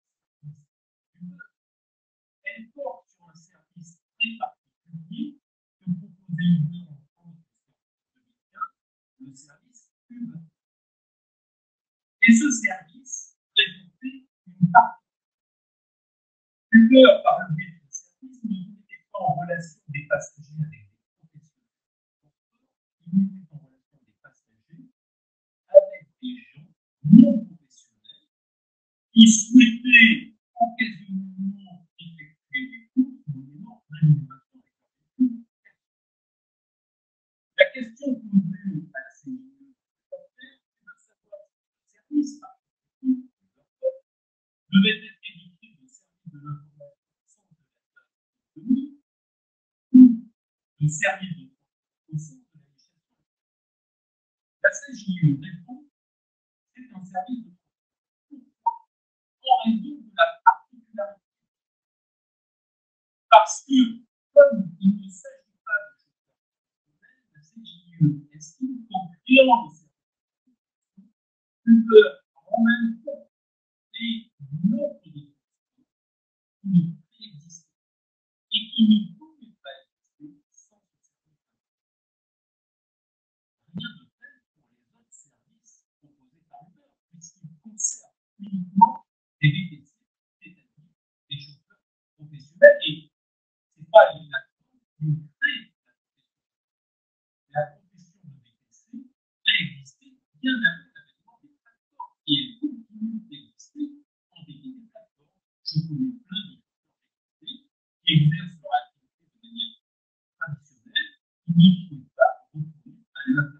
Elle porte sur un service très particulier que proposait Uber en France en deux mille quinze, le service Uber. Et ce service présentait une partie. Uber, par le biais de ce service, ne mettait pas en relation des passagers avec des professionnels. Il mettait en relation des passagers avec des gens non professionnels qui souhaitaient occasionnellement effectuer des courses moyennant rémunération. La question posée à la C G I c'est de savoir si le service devait être édité de service de l'information au centre de la économie ou de service de au centre de la législation. La C G I répond c'est un service de en raison de la particularité. Parce que, comme il ne s'agit pas de chauffeurs professionnels, la C G I estime qu'en créant des services Uber en même temps et nombre de choses qui ne préexistent et qui ne pouvaient pas exister sans ce service. Rien de tel pour les autres services proposés par Uber, puisqu'ils conservent uniquement des V T C, c'est-à-dire des chauffeurs professionnels. Et ce n'est pas une action qui crée la profession. La profession de V T C préexistait bien avant l'avènement des plateformes. Et elle continue d'exister en dépit des plateformes. Je connais plein de chauffeurs qui exercent leur activité de manière traditionnelle, qui ne souhaitent pas recourir à l'internet.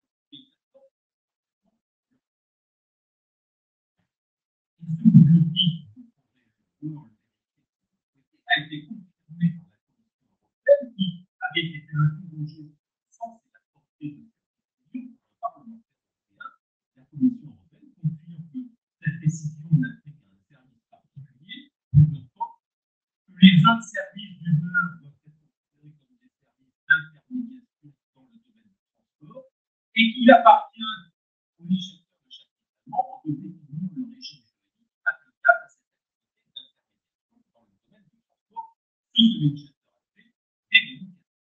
A été confirmé par la Commission européenne qui avait été interrogée sans la portée de cette décision par le Parlement européen. La Commission européenne confirme que cette décision n'a fait qu'un service particulier, d'autant que les autres services du beurre doivent être considérés comme des services d'intermédiation dans le domaine du transport et qu'il appartient au législateur de chaque État membre de définir le régime juridique applicable à cette activité d'intermédiation dans le domaine du transport, ce que le législateur a fait dès deux mille quatorze.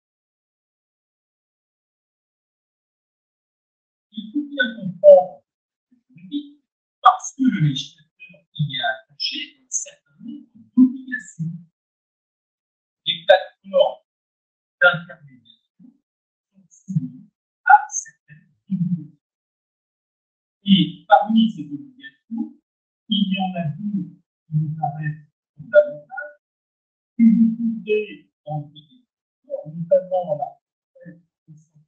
Il faut bien comprendre ce juridique parce que le législateur y a attaché un certain nombre d'obligations. Les plateformes d'intermédiation sont soumises à certaines obligations. Et parmi ces obligations, il y en a deux qui nous paraissent fondamentales, que vous trouverez en vidéo, notamment l'article L trois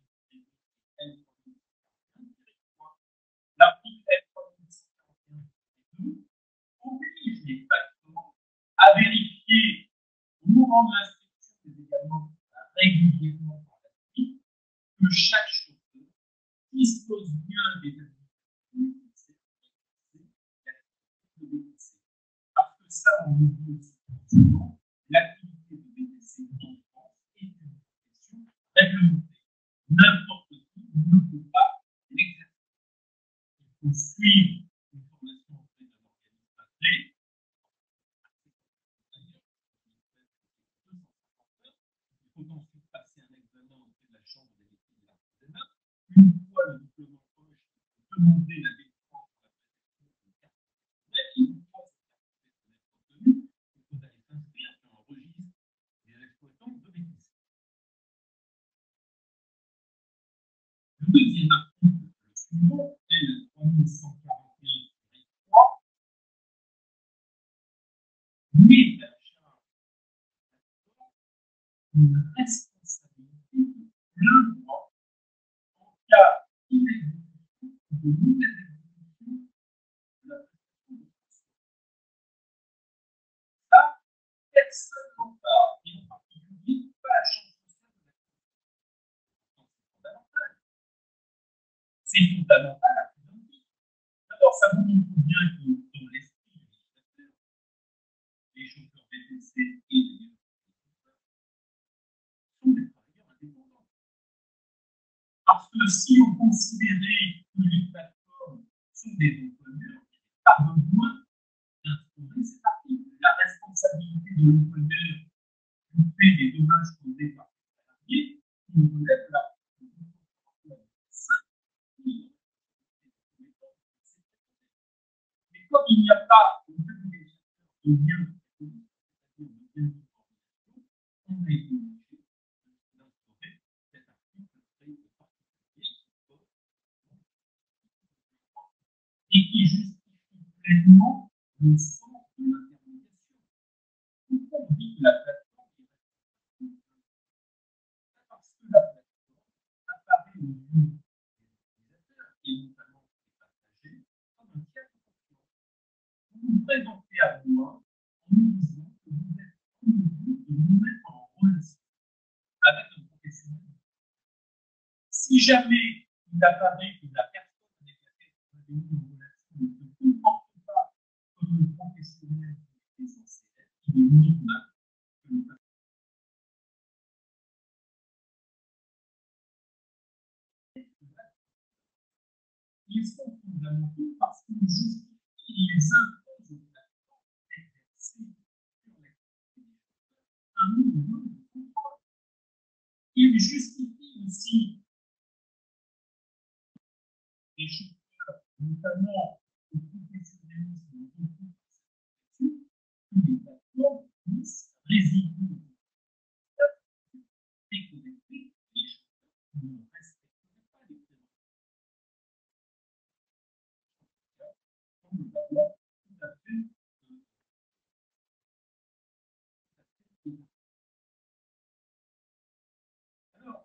cent quarante et un deux oblige les plateformes à vérifier au moment de l'inscription, mais également régulièrement par la suite, que chaque chauffeur dispose bien des habilitations nécessaires pour exercer l'activité de V T C. Parce que ça, on le dit aussi souvent, l'activité de V T C en France est une profession réglementée. N'importe qui ne peut pas l'exercer. Il faut suivre une formation auprès d'un organisme agréé. Il faut ensuite passer un examen auprès de la Chambre des métiers de l'artisanat. Une fois le diplôme en poche, demander la délivrance de la préfecture d'une carte professionnelle. Et une fois cette carte professionnelle obtenue, il faut aller s'inscrire sur un registre des exploitants de V T C. Le deuxième article, le suivant, L trois mille cent quarante et un trois, met à charge une responsabilité de plein droit en cas d'inexécution ou de mauvaise exécution de la prestation de transport. fondamentale à plus d'un titre. D'abord, ça vous montre bien que dans l'esprit du législateur, les chauffeurs B T C et les sont des travailleurs indépendants. Parce que si on considérait que les plateformes sont des entrepreneurs, il n'y a pas besoin d'instaurer cet article. La responsabilité de l'entrepreneur qui fait des dommages causés par les salariés, qui relève la mais comme il n'y a pas de lien, on est obligé d'instaurer cet article très particulier et qui justifie pleinement le sens de l'intermédiation. Pourquoi on dit que la plateforme est responsable? Parce que la plateforme apparaît aux yeux des utilisateurs et notamment des passagers comme un tiers de confiance. Vous vous présentez à moi en nous disant que vous êtes en mesure de vous mettre en relation avec un professionnel. Si jamais il apparaît que la personne avec laquelle vous avez mis en relation ne se comporte pas comme un professionnel qui est censé être, il est normal que le patient. Ils sont fondamentaux parce qu'ils justifient et ils imposent aux plateformes d'exercer sur l'activité un minimum de contrôle. Ils justifient aussi les chauffeurs, notamment le professionnalisme de que les plateformes puissent résider et connecter les chauffeurs qui ne respecteraient pas les prérequis. Nous avons tout à fait alors,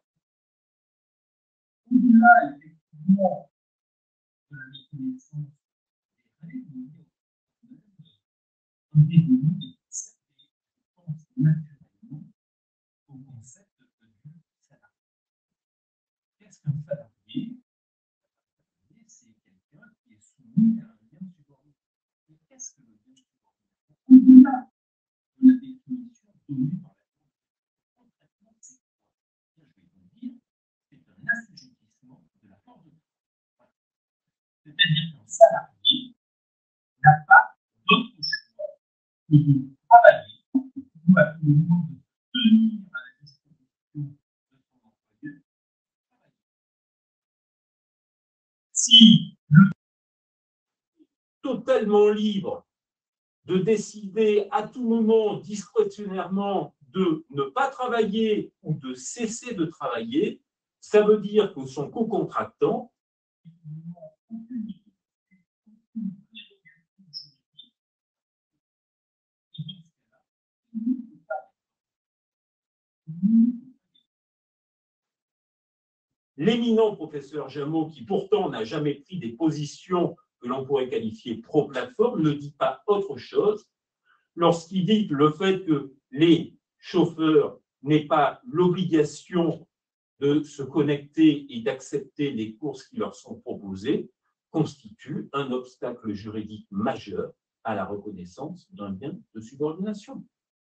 au-delà effectivement de la méconnaissance des règles, il y a un développement des concepts et je pense naturellement au concept de salarié. Qu'est-ce qu'un salarié? C'est quelqu'un qui est soumis à un lien de subordination. Et qu'est-ce que le lien de subordination? Au-delà de la définition donnée par la loi, concrètement, c'est quoi? Je vais vous dire, c'est un assujettissement de la force de travail. C'est-à-dire qu'un salarié n'a pas d'autre choix que de travailler ou à tout le monde de tenir à la disposition de son employeur. Si le totalement libre de décider à tout moment, discrétionnairement, de ne pas travailler ou de cesser de travailler, ça veut dire que son co-contractant n'a aucune liberté, aucune prérogative juridique. Et dans ce cas-là, il ne peut pas. L'éminent professeur Jameau, qui pourtant n'a jamais pris des positions que l'on pourrait qualifier pro-plateforme, ne dit pas autre chose lorsqu'il dit que le fait que les chauffeurs n'aient pas l'obligation de se connecter et d'accepter les courses qui leur sont proposées constitue un obstacle juridique majeur à la reconnaissance d'un lien de subordination.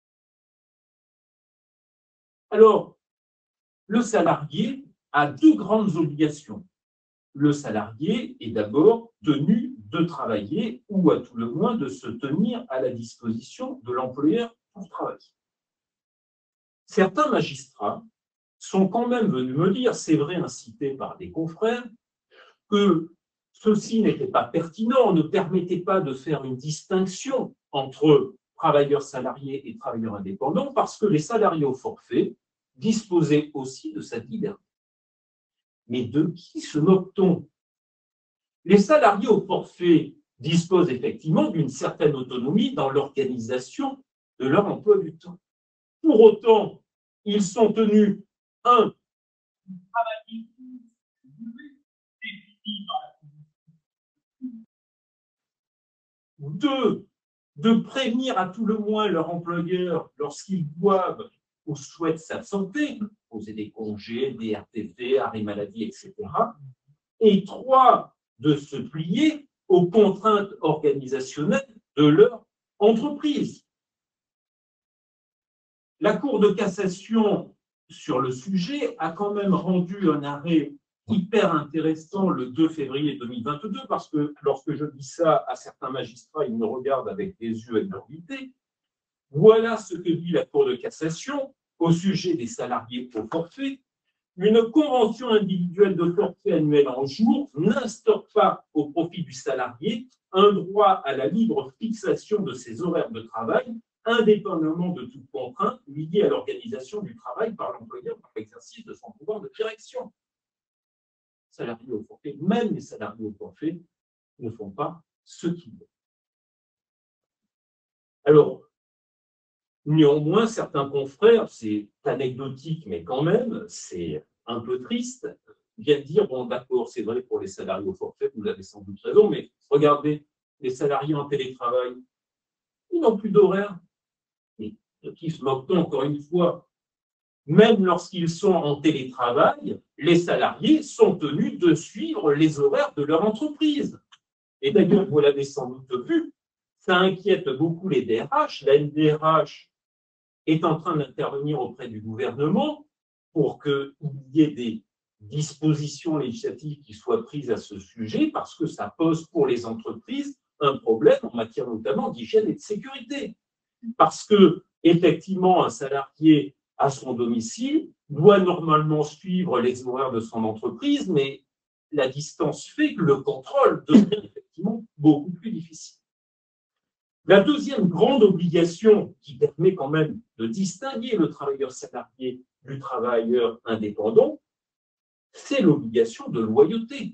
Alors, le salarié a deux grandes obligations. Le salarié est d'abord tenu de travailler ou à tout le moins de se tenir à la disposition de l'employeur pour travailler. Certains magistrats sont quand même venus me dire, c'est vrai, incités par des confrères, que ceci n'était pas pertinent, ne permettait pas de faire une distinction entre travailleurs salariés et travailleurs indépendants parce que les salariés au forfait disposaient aussi de cette liberté. Mais de qui se moque-t-on? Les salariés au forfait disposent effectivement d'une certaine autonomie dans l'organisation de leur emploi du temps. Pour autant, ils sont tenus, un, de travailler une durée définie par la Constitution, deux, de prévenir à tout le moins leur employeur lorsqu'ils doivent ou souhaitent s'absenter, poser des congés, des R T T, arrêt maladie, et cetera, et trois, de se plier aux contraintes organisationnelles de leur entreprise. La Cour de cassation, sur le sujet, a quand même rendu un arrêt hyper intéressant le deux février deux mille vingt-deux, parce que lorsque je dis ça à certains magistrats, ils me regardent avec des yeux exorbités. Voilà ce que dit la Cour de cassation au sujet des salariés au forfait. Une convention individuelle de forfait annuel en jours n'instaure pas au profit du salarié un droit à la libre fixation de ses horaires de travail, indépendamment de toute contrainte liée à l'organisation du travail par l'employeur dans l'exercice de son pouvoir de direction. Salariés au forfait, même les salariés au forfait ne font pas ce qu'ils veulent. Alors, néanmoins, certains confrères, c'est anecdotique, mais quand même, c'est un peu triste, viennent dire, bon d'accord, c'est vrai pour les salariés au forfait, vous avez sans doute raison, mais regardez, les salariés en télétravail, ils n'ont plus d'horaire. Et de qui se moque-t-on encore une fois? Même lorsqu'ils sont en télétravail, les salariés sont tenus de suivre les horaires de leur entreprise. Et d'ailleurs, vous l'avez sans doute vu, ça inquiète beaucoup les D R H. La N D R H est en train d'intervenir auprès du gouvernement pour qu'il y ait des dispositions législatives qui soient prises à ce sujet, parce que ça pose pour les entreprises un problème en matière notamment d'hygiène et de sécurité. Parce que, effectivement, un salarié à son domicile doit normalement suivre les horaires de son entreprise, mais la distance fait que le contrôle devient effectivement beaucoup plus difficile. La deuxième grande obligation qui permet quand même de distinguer le travailleur salarié du travailleur indépendant, c'est l'obligation de loyauté.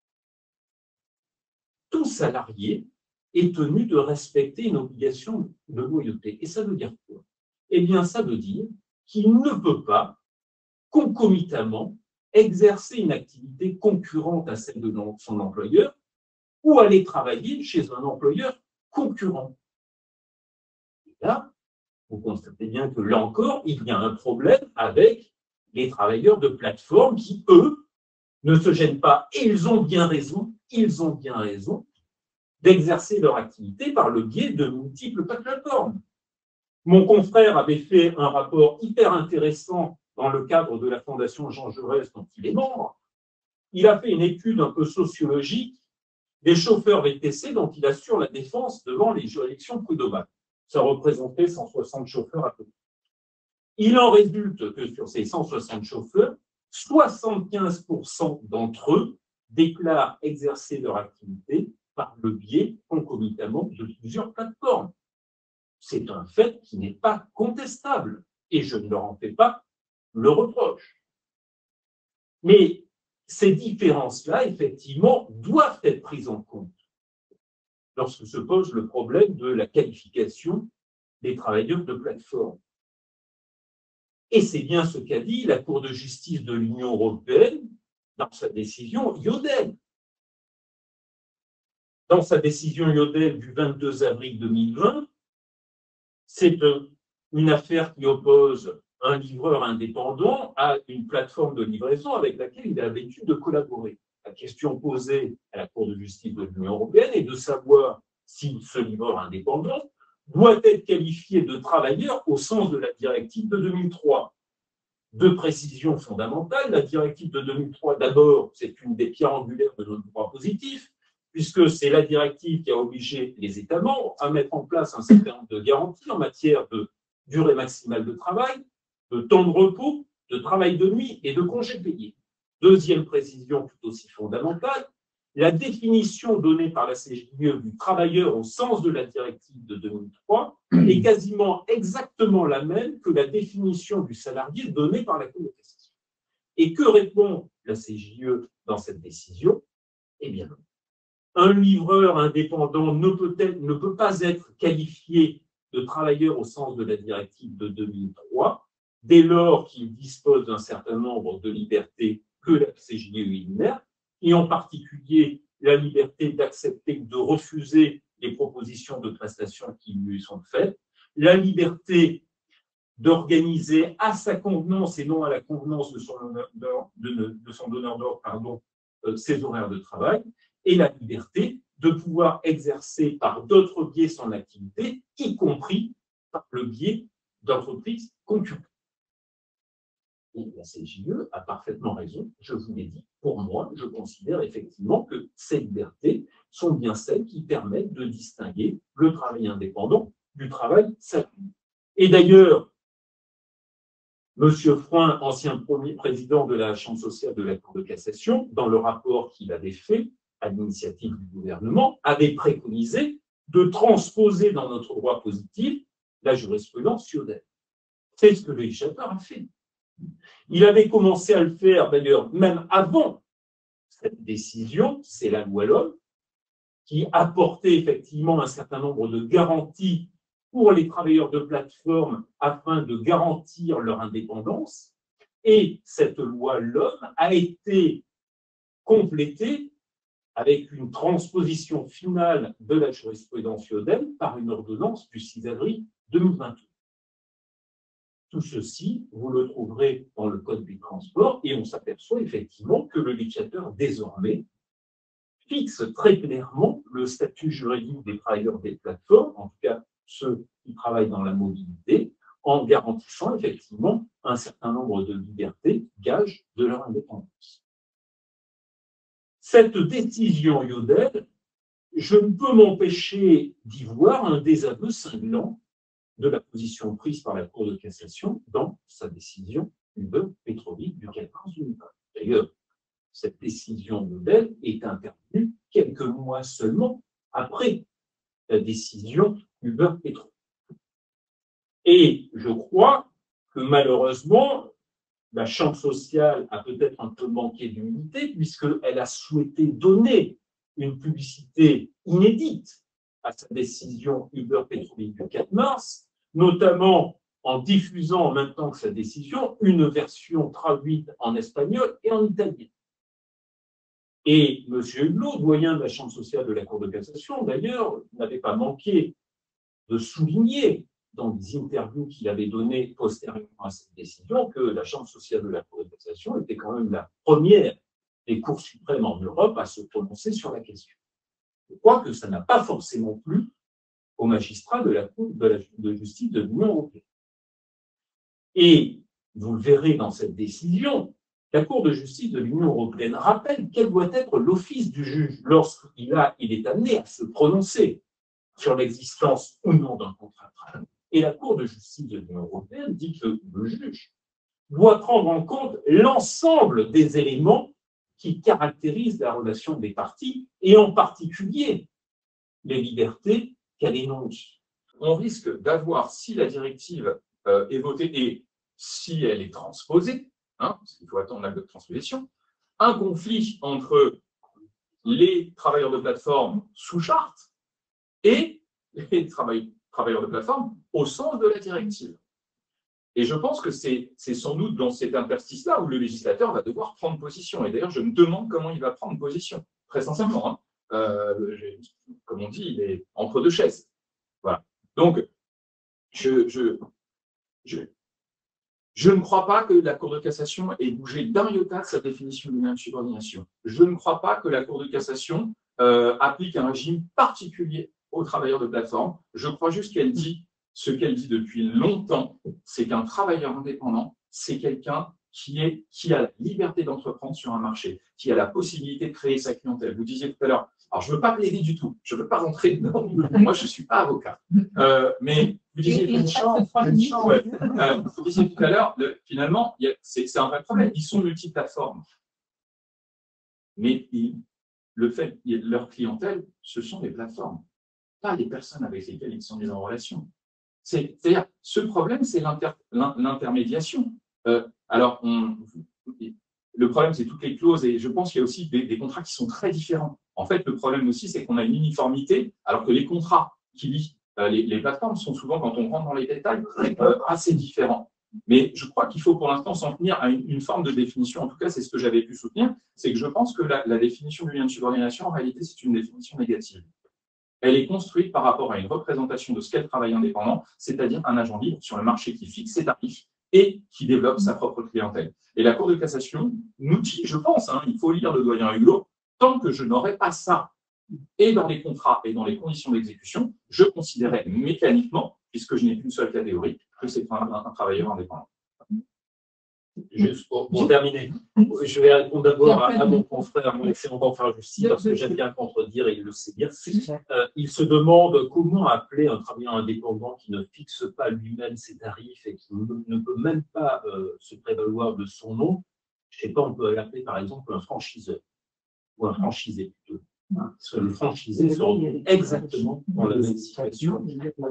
Tout salarié est tenu de respecter une obligation de loyauté. Et ça veut dire quoi? Eh bien, ça veut dire qu'il ne peut pas, concomitamment, exercer une activité concurrente à celle de son employeur ou aller travailler chez un employeur concurrent. Et là, vous constatez bien que là encore, il y a un problème avec les travailleurs de plateforme qui, eux, ne se gênent pas, et ils ont bien raison, ils ont bien raison, d'exercer leur activité par le biais de multiples plateformes. Mon confrère avait fait un rapport hyper intéressant dans le cadre de la Fondation Jean Jaurès, dont il est membre. Il a fait une étude un peu sociologique des chauffeurs V T C dont il assure la défense devant les juridictions prud'homales. Ça représentait cent soixante chauffeurs à peu près. Il en résulte que sur ces cent soixante chauffeurs, soixante-quinze pour cent d'entre eux déclarent exercer leur activité par le biais concomitamment de plusieurs plateformes. C'est un fait qui n'est pas contestable et je ne leur en fais pas le reproche. Mais ces différences-là, effectivement, doivent être prises en compte lorsque se pose le problème de la qualification des travailleurs de plateforme. Et c'est bien ce qu'a dit la Cour de justice de l'Union européenne dans sa décision Yodel. Dans sa décision Yodel du vingt-deux avril deux mille vingt, c'est une affaire qui oppose un livreur indépendant à une plateforme de livraison avec laquelle il a l'habitude de collaborer. La question posée à la Cour de justice de l'Union européenne est de savoir si ce livreur indépendant doit être qualifié de travailleur au sens de la directive de deux mille trois. Deux précisions fondamentales. La directive de deux mille trois, d'abord, c'est une des pierres angulaires de notre droit positif, puisque c'est la directive qui a obligé les États membres à mettre en place un certain nombre de garanties en matière de durée maximale de travail, de temps de repos, de travail de nuit et de congés payés. Deuxième précision tout aussi fondamentale, la définition donnée par la C J E du travailleur au sens de la directive de deux mille trois est quasiment exactement la même que la définition du salarié donnée par la Cour de cassation. Et que répond la C J E dans cette décision? Eh bien, un livreur indépendant ne peut, être, ne peut pas être qualifié de travailleur au sens de la directive de deux mille trois dès lors qu'il dispose d'un certain nombre de libertés que la C J E énumère, et en particulier la liberté d'accepter ou de refuser les propositions de prestations qui lui sont faites, la liberté d'organiser à sa convenance et non à la convenance de son, honneur, de, de son donneur d'ordre, pardon, euh, ses horaires de travail et la liberté de pouvoir exercer par d'autres biais son activité, y compris par le biais d'entreprises concurrentes. Et la C J E a parfaitement raison, je vous l'ai dit. Pour moi, je considère effectivement que ces libertés sont bien celles qui permettent de distinguer le travail indépendant du travail salarié. Et d'ailleurs, M. Frein, ancien premier président de la Chambre sociale de la Cour de cassation, dans le rapport qu'il avait fait à l'initiative du gouvernement, avait préconisé de transposer dans notre droit positif la jurisprudence Iodel. C'est ce que le législateur a fait. Il avait commencé à le faire, d'ailleurs, même avant cette décision, c'est la loi L'Homme, qui apportait effectivement un certain nombre de garanties pour les travailleurs de plateforme afin de garantir leur indépendance. Et cette loi L'Homme a été complétée avec une transposition finale de la jurisprudence Iodel par une ordonnance du six avril deux mille vingt-deux. Tout ceci, vous le trouverez dans le Code du transport et on s'aperçoit effectivement que le législateur, désormais, fixe très clairement le statut juridique des travailleurs des plateformes, en tout cas ceux qui travaillent dans la mobilité, en garantissant effectivement un certain nombre de libertés, gages de leur indépendance. Cette décision Iodel, je ne peux m'empêcher d'y voir un désaveu cinglant de la position prise par la Cour de cassation dans sa décision Uber-Petrovic du quatre mars deux mille vingt. D'ailleurs, cette décision Iodel est intervenue quelques mois seulement après la décision Uber-Petrovic. Et je crois que malheureusement, la Chambre sociale a peut-être un peu manqué d'humilité puisqu'elle a souhaité donner une publicité inédite à sa décision Uber-Petrovic du quatre mars, notamment en diffusant en même temps que sa décision une version traduite en espagnol et en italien. Et M. Hulot, doyen de la Chambre sociale de la Cour de cassation, d'ailleurs, n'avait pas manqué de souligner dans des interviews qu'il avait données postérieurement à cette décision que la Chambre sociale de la Cour de cassation était quand même la première des cours suprêmes en Europe à se prononcer sur la question. Je crois que ça n'a pas forcément plu aux magistrats de la Cour de, la, de justice de l'Union européenne. Et vous le verrez dans cette décision, la Cour de justice de l'Union européenne rappelle quel doit être l'office du juge lorsqu'il a, il est amené à se prononcer sur l'existence ou non d'un contrat de travail. Et la Cour de justice de l'Union européenne dit que le juge doit prendre en compte l'ensemble des éléments qui caractérisent la relation des parties, et en particulier les libertés qu'elle énonce. On risque d'avoir, si la directive euh, est votée et si elle est transposée, hein, parce qu'il faut attendre l'acte de transposition, un conflit entre les travailleurs de plateforme sous charte et les travailleurs travailleurs de plateforme au sens de la directive. Et je pense que c'est sans doute dans cet interstice-là où le législateur va devoir prendre position. Et d'ailleurs, je me demande comment il va prendre position. Très sincèrement, hein. euh, comme on dit, il est entre deux chaises. Voilà. Donc, je, je, je, je ne crois pas que la Cour de cassation ait bougé d'un iota de sa définition du lien de subordination. Je ne crois pas que la Cour de cassation euh, applique un régime particulier aux travailleurs de plateforme. Je crois juste qu'elle dit ce qu'elle dit depuis longtemps, c'est qu'un travailleur indépendant, c'est quelqu'un qui, est, qui a la liberté d'entreprendre sur un marché, qui a la possibilité de créer sa clientèle. Vous disiez tout à l'heure, alors je ne veux pas plaider du tout, je ne veux pas rentrer dedans, moi je ne suis pas avocat, euh, mais vous disiez, Et- et chance, une chance. ouais. euh, vous disiez tout à l'heure, finalement, c'est un vrai problème, ils sont multiplateformes. Mais ils, le fait, leur clientèle, ce sont les plateformes, pas les personnes avec lesquelles ils sont mis en relation. C'est-à-dire, ce problème, c'est l'intermédiation. Euh, alors, on, le problème, c'est toutes les clauses, et je pense qu'il y a aussi des, des contrats qui sont très différents. En fait, le problème aussi, c'est qu'on a une uniformité, alors que les contrats qui lient euh, les, les plateformes sont souvent, quand on rentre dans les détails, euh, assez différents. Mais je crois qu'il faut pour l'instant s'en tenir à une, une forme de définition. En tout cas, c'est ce que j'avais pu soutenir, c'est que je pense que la, la définition du lien de subordination, en réalité, c'est une définition négative. Elle est construite par rapport à une représentation de ce qu'est le travail indépendant, c'est-à-dire un agent libre sur le marché qui fixe ses tarifs et qui développe sa propre clientèle. Et la Cour de cassation nous dit, je pense, hein, il faut lire le doyen Hulot, tant que je n'aurai pas ça, et dans les contrats et dans les conditions d'exécution, je considérais mécaniquement, puisque je n'ai qu'une seule catégorie, que c'est un, un, un travailleur indépendant. Juste pour, pour terminer, je vais répondre d'abord à, à mon confrère, mon excellent confrère Justy, parce que j'aime bien contredire et il le sait bien. Euh, il se demande comment appeler un travailleur indépendant qui ne fixe pas lui-même ses tarifs et qui ne, ne peut même pas euh, se prévaloir de son nom. Je ne sais pas, on peut l'appeler par exemple un franchiseur ou un franchisé plutôt. Parce que le franchisé se retrouve exactement dans la même situation.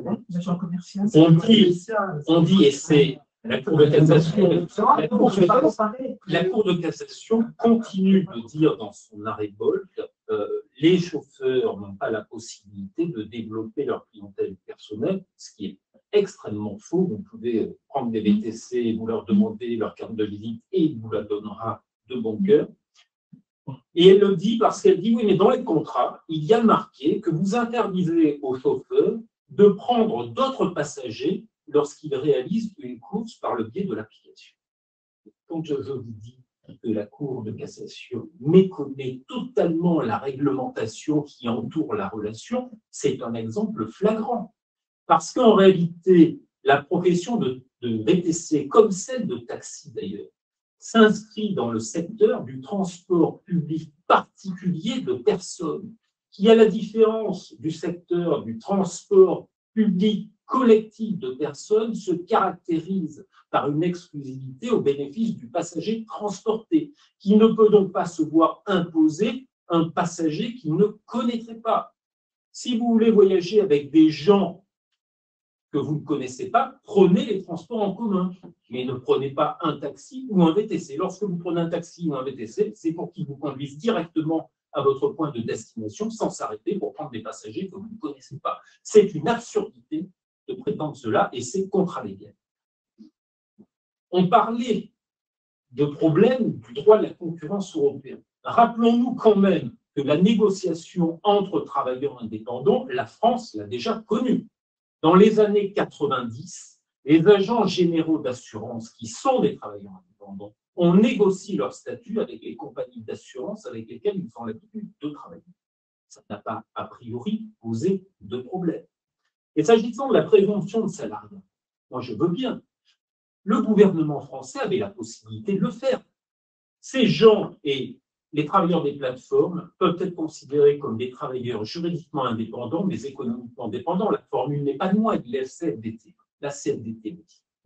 On dit, on dit et c'est la Cour de cassation, la Cour de, la Cour de cassation continue de dire dans son arrêt Bolt, euh, les chauffeurs n'ont pas la possibilité de développer leur clientèle personnelle, ce qui est extrêmement faux. Vous pouvez prendre des V T C, vous leur demandez leur carte de visite et il vous la donnera de bon cœur. Et elle le dit parce qu'elle dit, oui, mais dans les contrats, il y a marqué que vous interdisez aux chauffeurs de prendre d'autres passagers lorsqu'ils réalisent une course par le biais de l'application. Quand je vous dis que la Cour de cassation méconnaît totalement la réglementation qui entoure la relation, c'est un exemple flagrant. Parce qu'en réalité, la profession de, de V T C, comme celle de taxi d'ailleurs, s'inscrit dans le secteur du transport public particulier de personnes, qui, à la différence du secteur du transport public collectif de personnes, se caractérise par une exclusivité au bénéfice du passager transporté, qui ne peut donc pas se voir imposer un passager qu'il ne connaîtrait pas. Si vous voulez voyager avec des gens que vous ne connaissez pas, prenez les transports en commun, mais ne prenez pas un taxi ou un V T C. Lorsque vous prenez un taxi ou un V T C, c'est pour qu'ils vous conduisent directement à votre point de destination sans s'arrêter pour prendre des passagers que vous ne connaissez pas. C'est une absurdité de prétendre cela et c'est contre-légal. On parlait de problèmes du droit de la concurrence européen. Rappelons-nous quand même que la négociation entre travailleurs indépendants, la France l'a déjà connue. Dans les années quatre-vingt-dix, les agents généraux d'assurance, qui sont des travailleurs indépendants, ont négocié leur statut avec les compagnies d'assurance avec lesquelles ils ont l'habitude de travailler. Ça n'a pas, a priori, posé de problème. Et s'agissant de la présomption de salariat, moi je veux bien. Le gouvernement français avait la possibilité de le faire. Ces gens et les travailleurs des plateformes peuvent être considérés comme des travailleurs juridiquement indépendants, mais économiquement dépendants. La formule n'est pas de moi, il est la C F D T. La C F D T.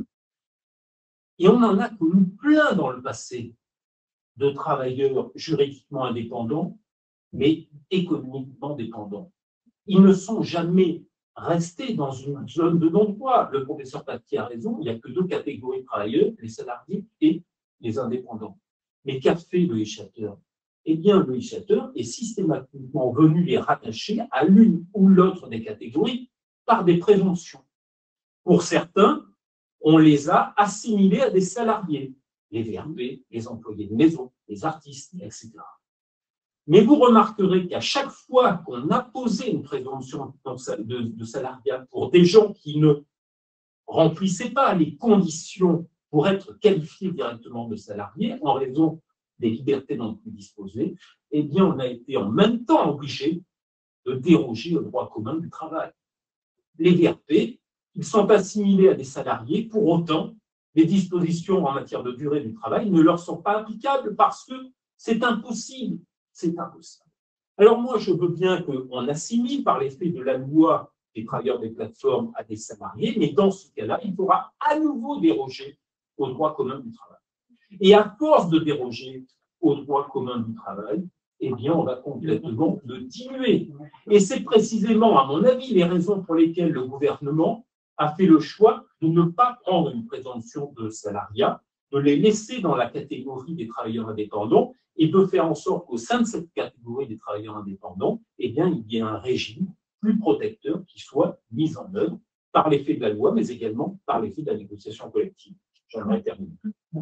Et on en a connu plein dans le passé de travailleurs juridiquement indépendants, mais économiquement dépendants. Ils ne sont jamais restés dans une zone de non-droit. Le professeur Paty a raison, il n'y a que deux catégories de travailleurs, les salariés et les indépendants. Mais qu'a fait le législateur? Eh bien, le législateur est systématiquement venu les rattacher à l'une ou l'autre des catégories par des présomptions. Pour certains, on les a assimilés à des salariés, les V R P, les employés de maison, les artistes, et cetera. Mais vous remarquerez qu'à chaque fois qu'on a posé une présomption de, de salariat pour des gens qui ne remplissaient pas les conditions pour être qualifiés directement de salariés en raison des libertés dont ils disposaient, eh bien, on a été en même temps obligé de déroger au droit commun du travail. Les V R P, ils sont assimilés à des salariés, pour autant, les dispositions en matière de durée du travail ne leur sont pas applicables parce que c'est impossible. C'est impossible. Alors moi, je veux bien qu'on assimile par l'effet de la loi des travailleurs des plateformes à des salariés, mais dans ce cas-là, il faudra à nouveau déroger au droit commun du travail. Et à force de déroger au droit commun du travail, eh bien, on va complètement le diluer. Et c'est précisément, à mon avis, les raisons pour lesquelles le gouvernement a fait le choix de ne pas prendre une présomption de salariat, de les laisser dans la catégorie des travailleurs indépendants et de faire en sorte qu'au sein de cette catégorie des travailleurs indépendants, eh bien, il y ait un régime plus protecteur qui soit mis en œuvre par l'effet de la loi, mais également par l'effet de la négociation collective. J'aimerais terminer.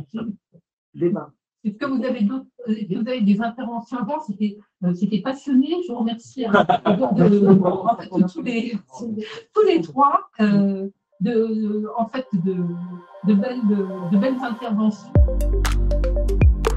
Débat. Est-ce que vous avez d'autres, vous avez des interventions avant? C'était, c'était passionné. Je vous remercie. Hein, de, de, en fait, tous les, tous les trois. Euh, de, en fait, de, de, belles, de, de belles interventions.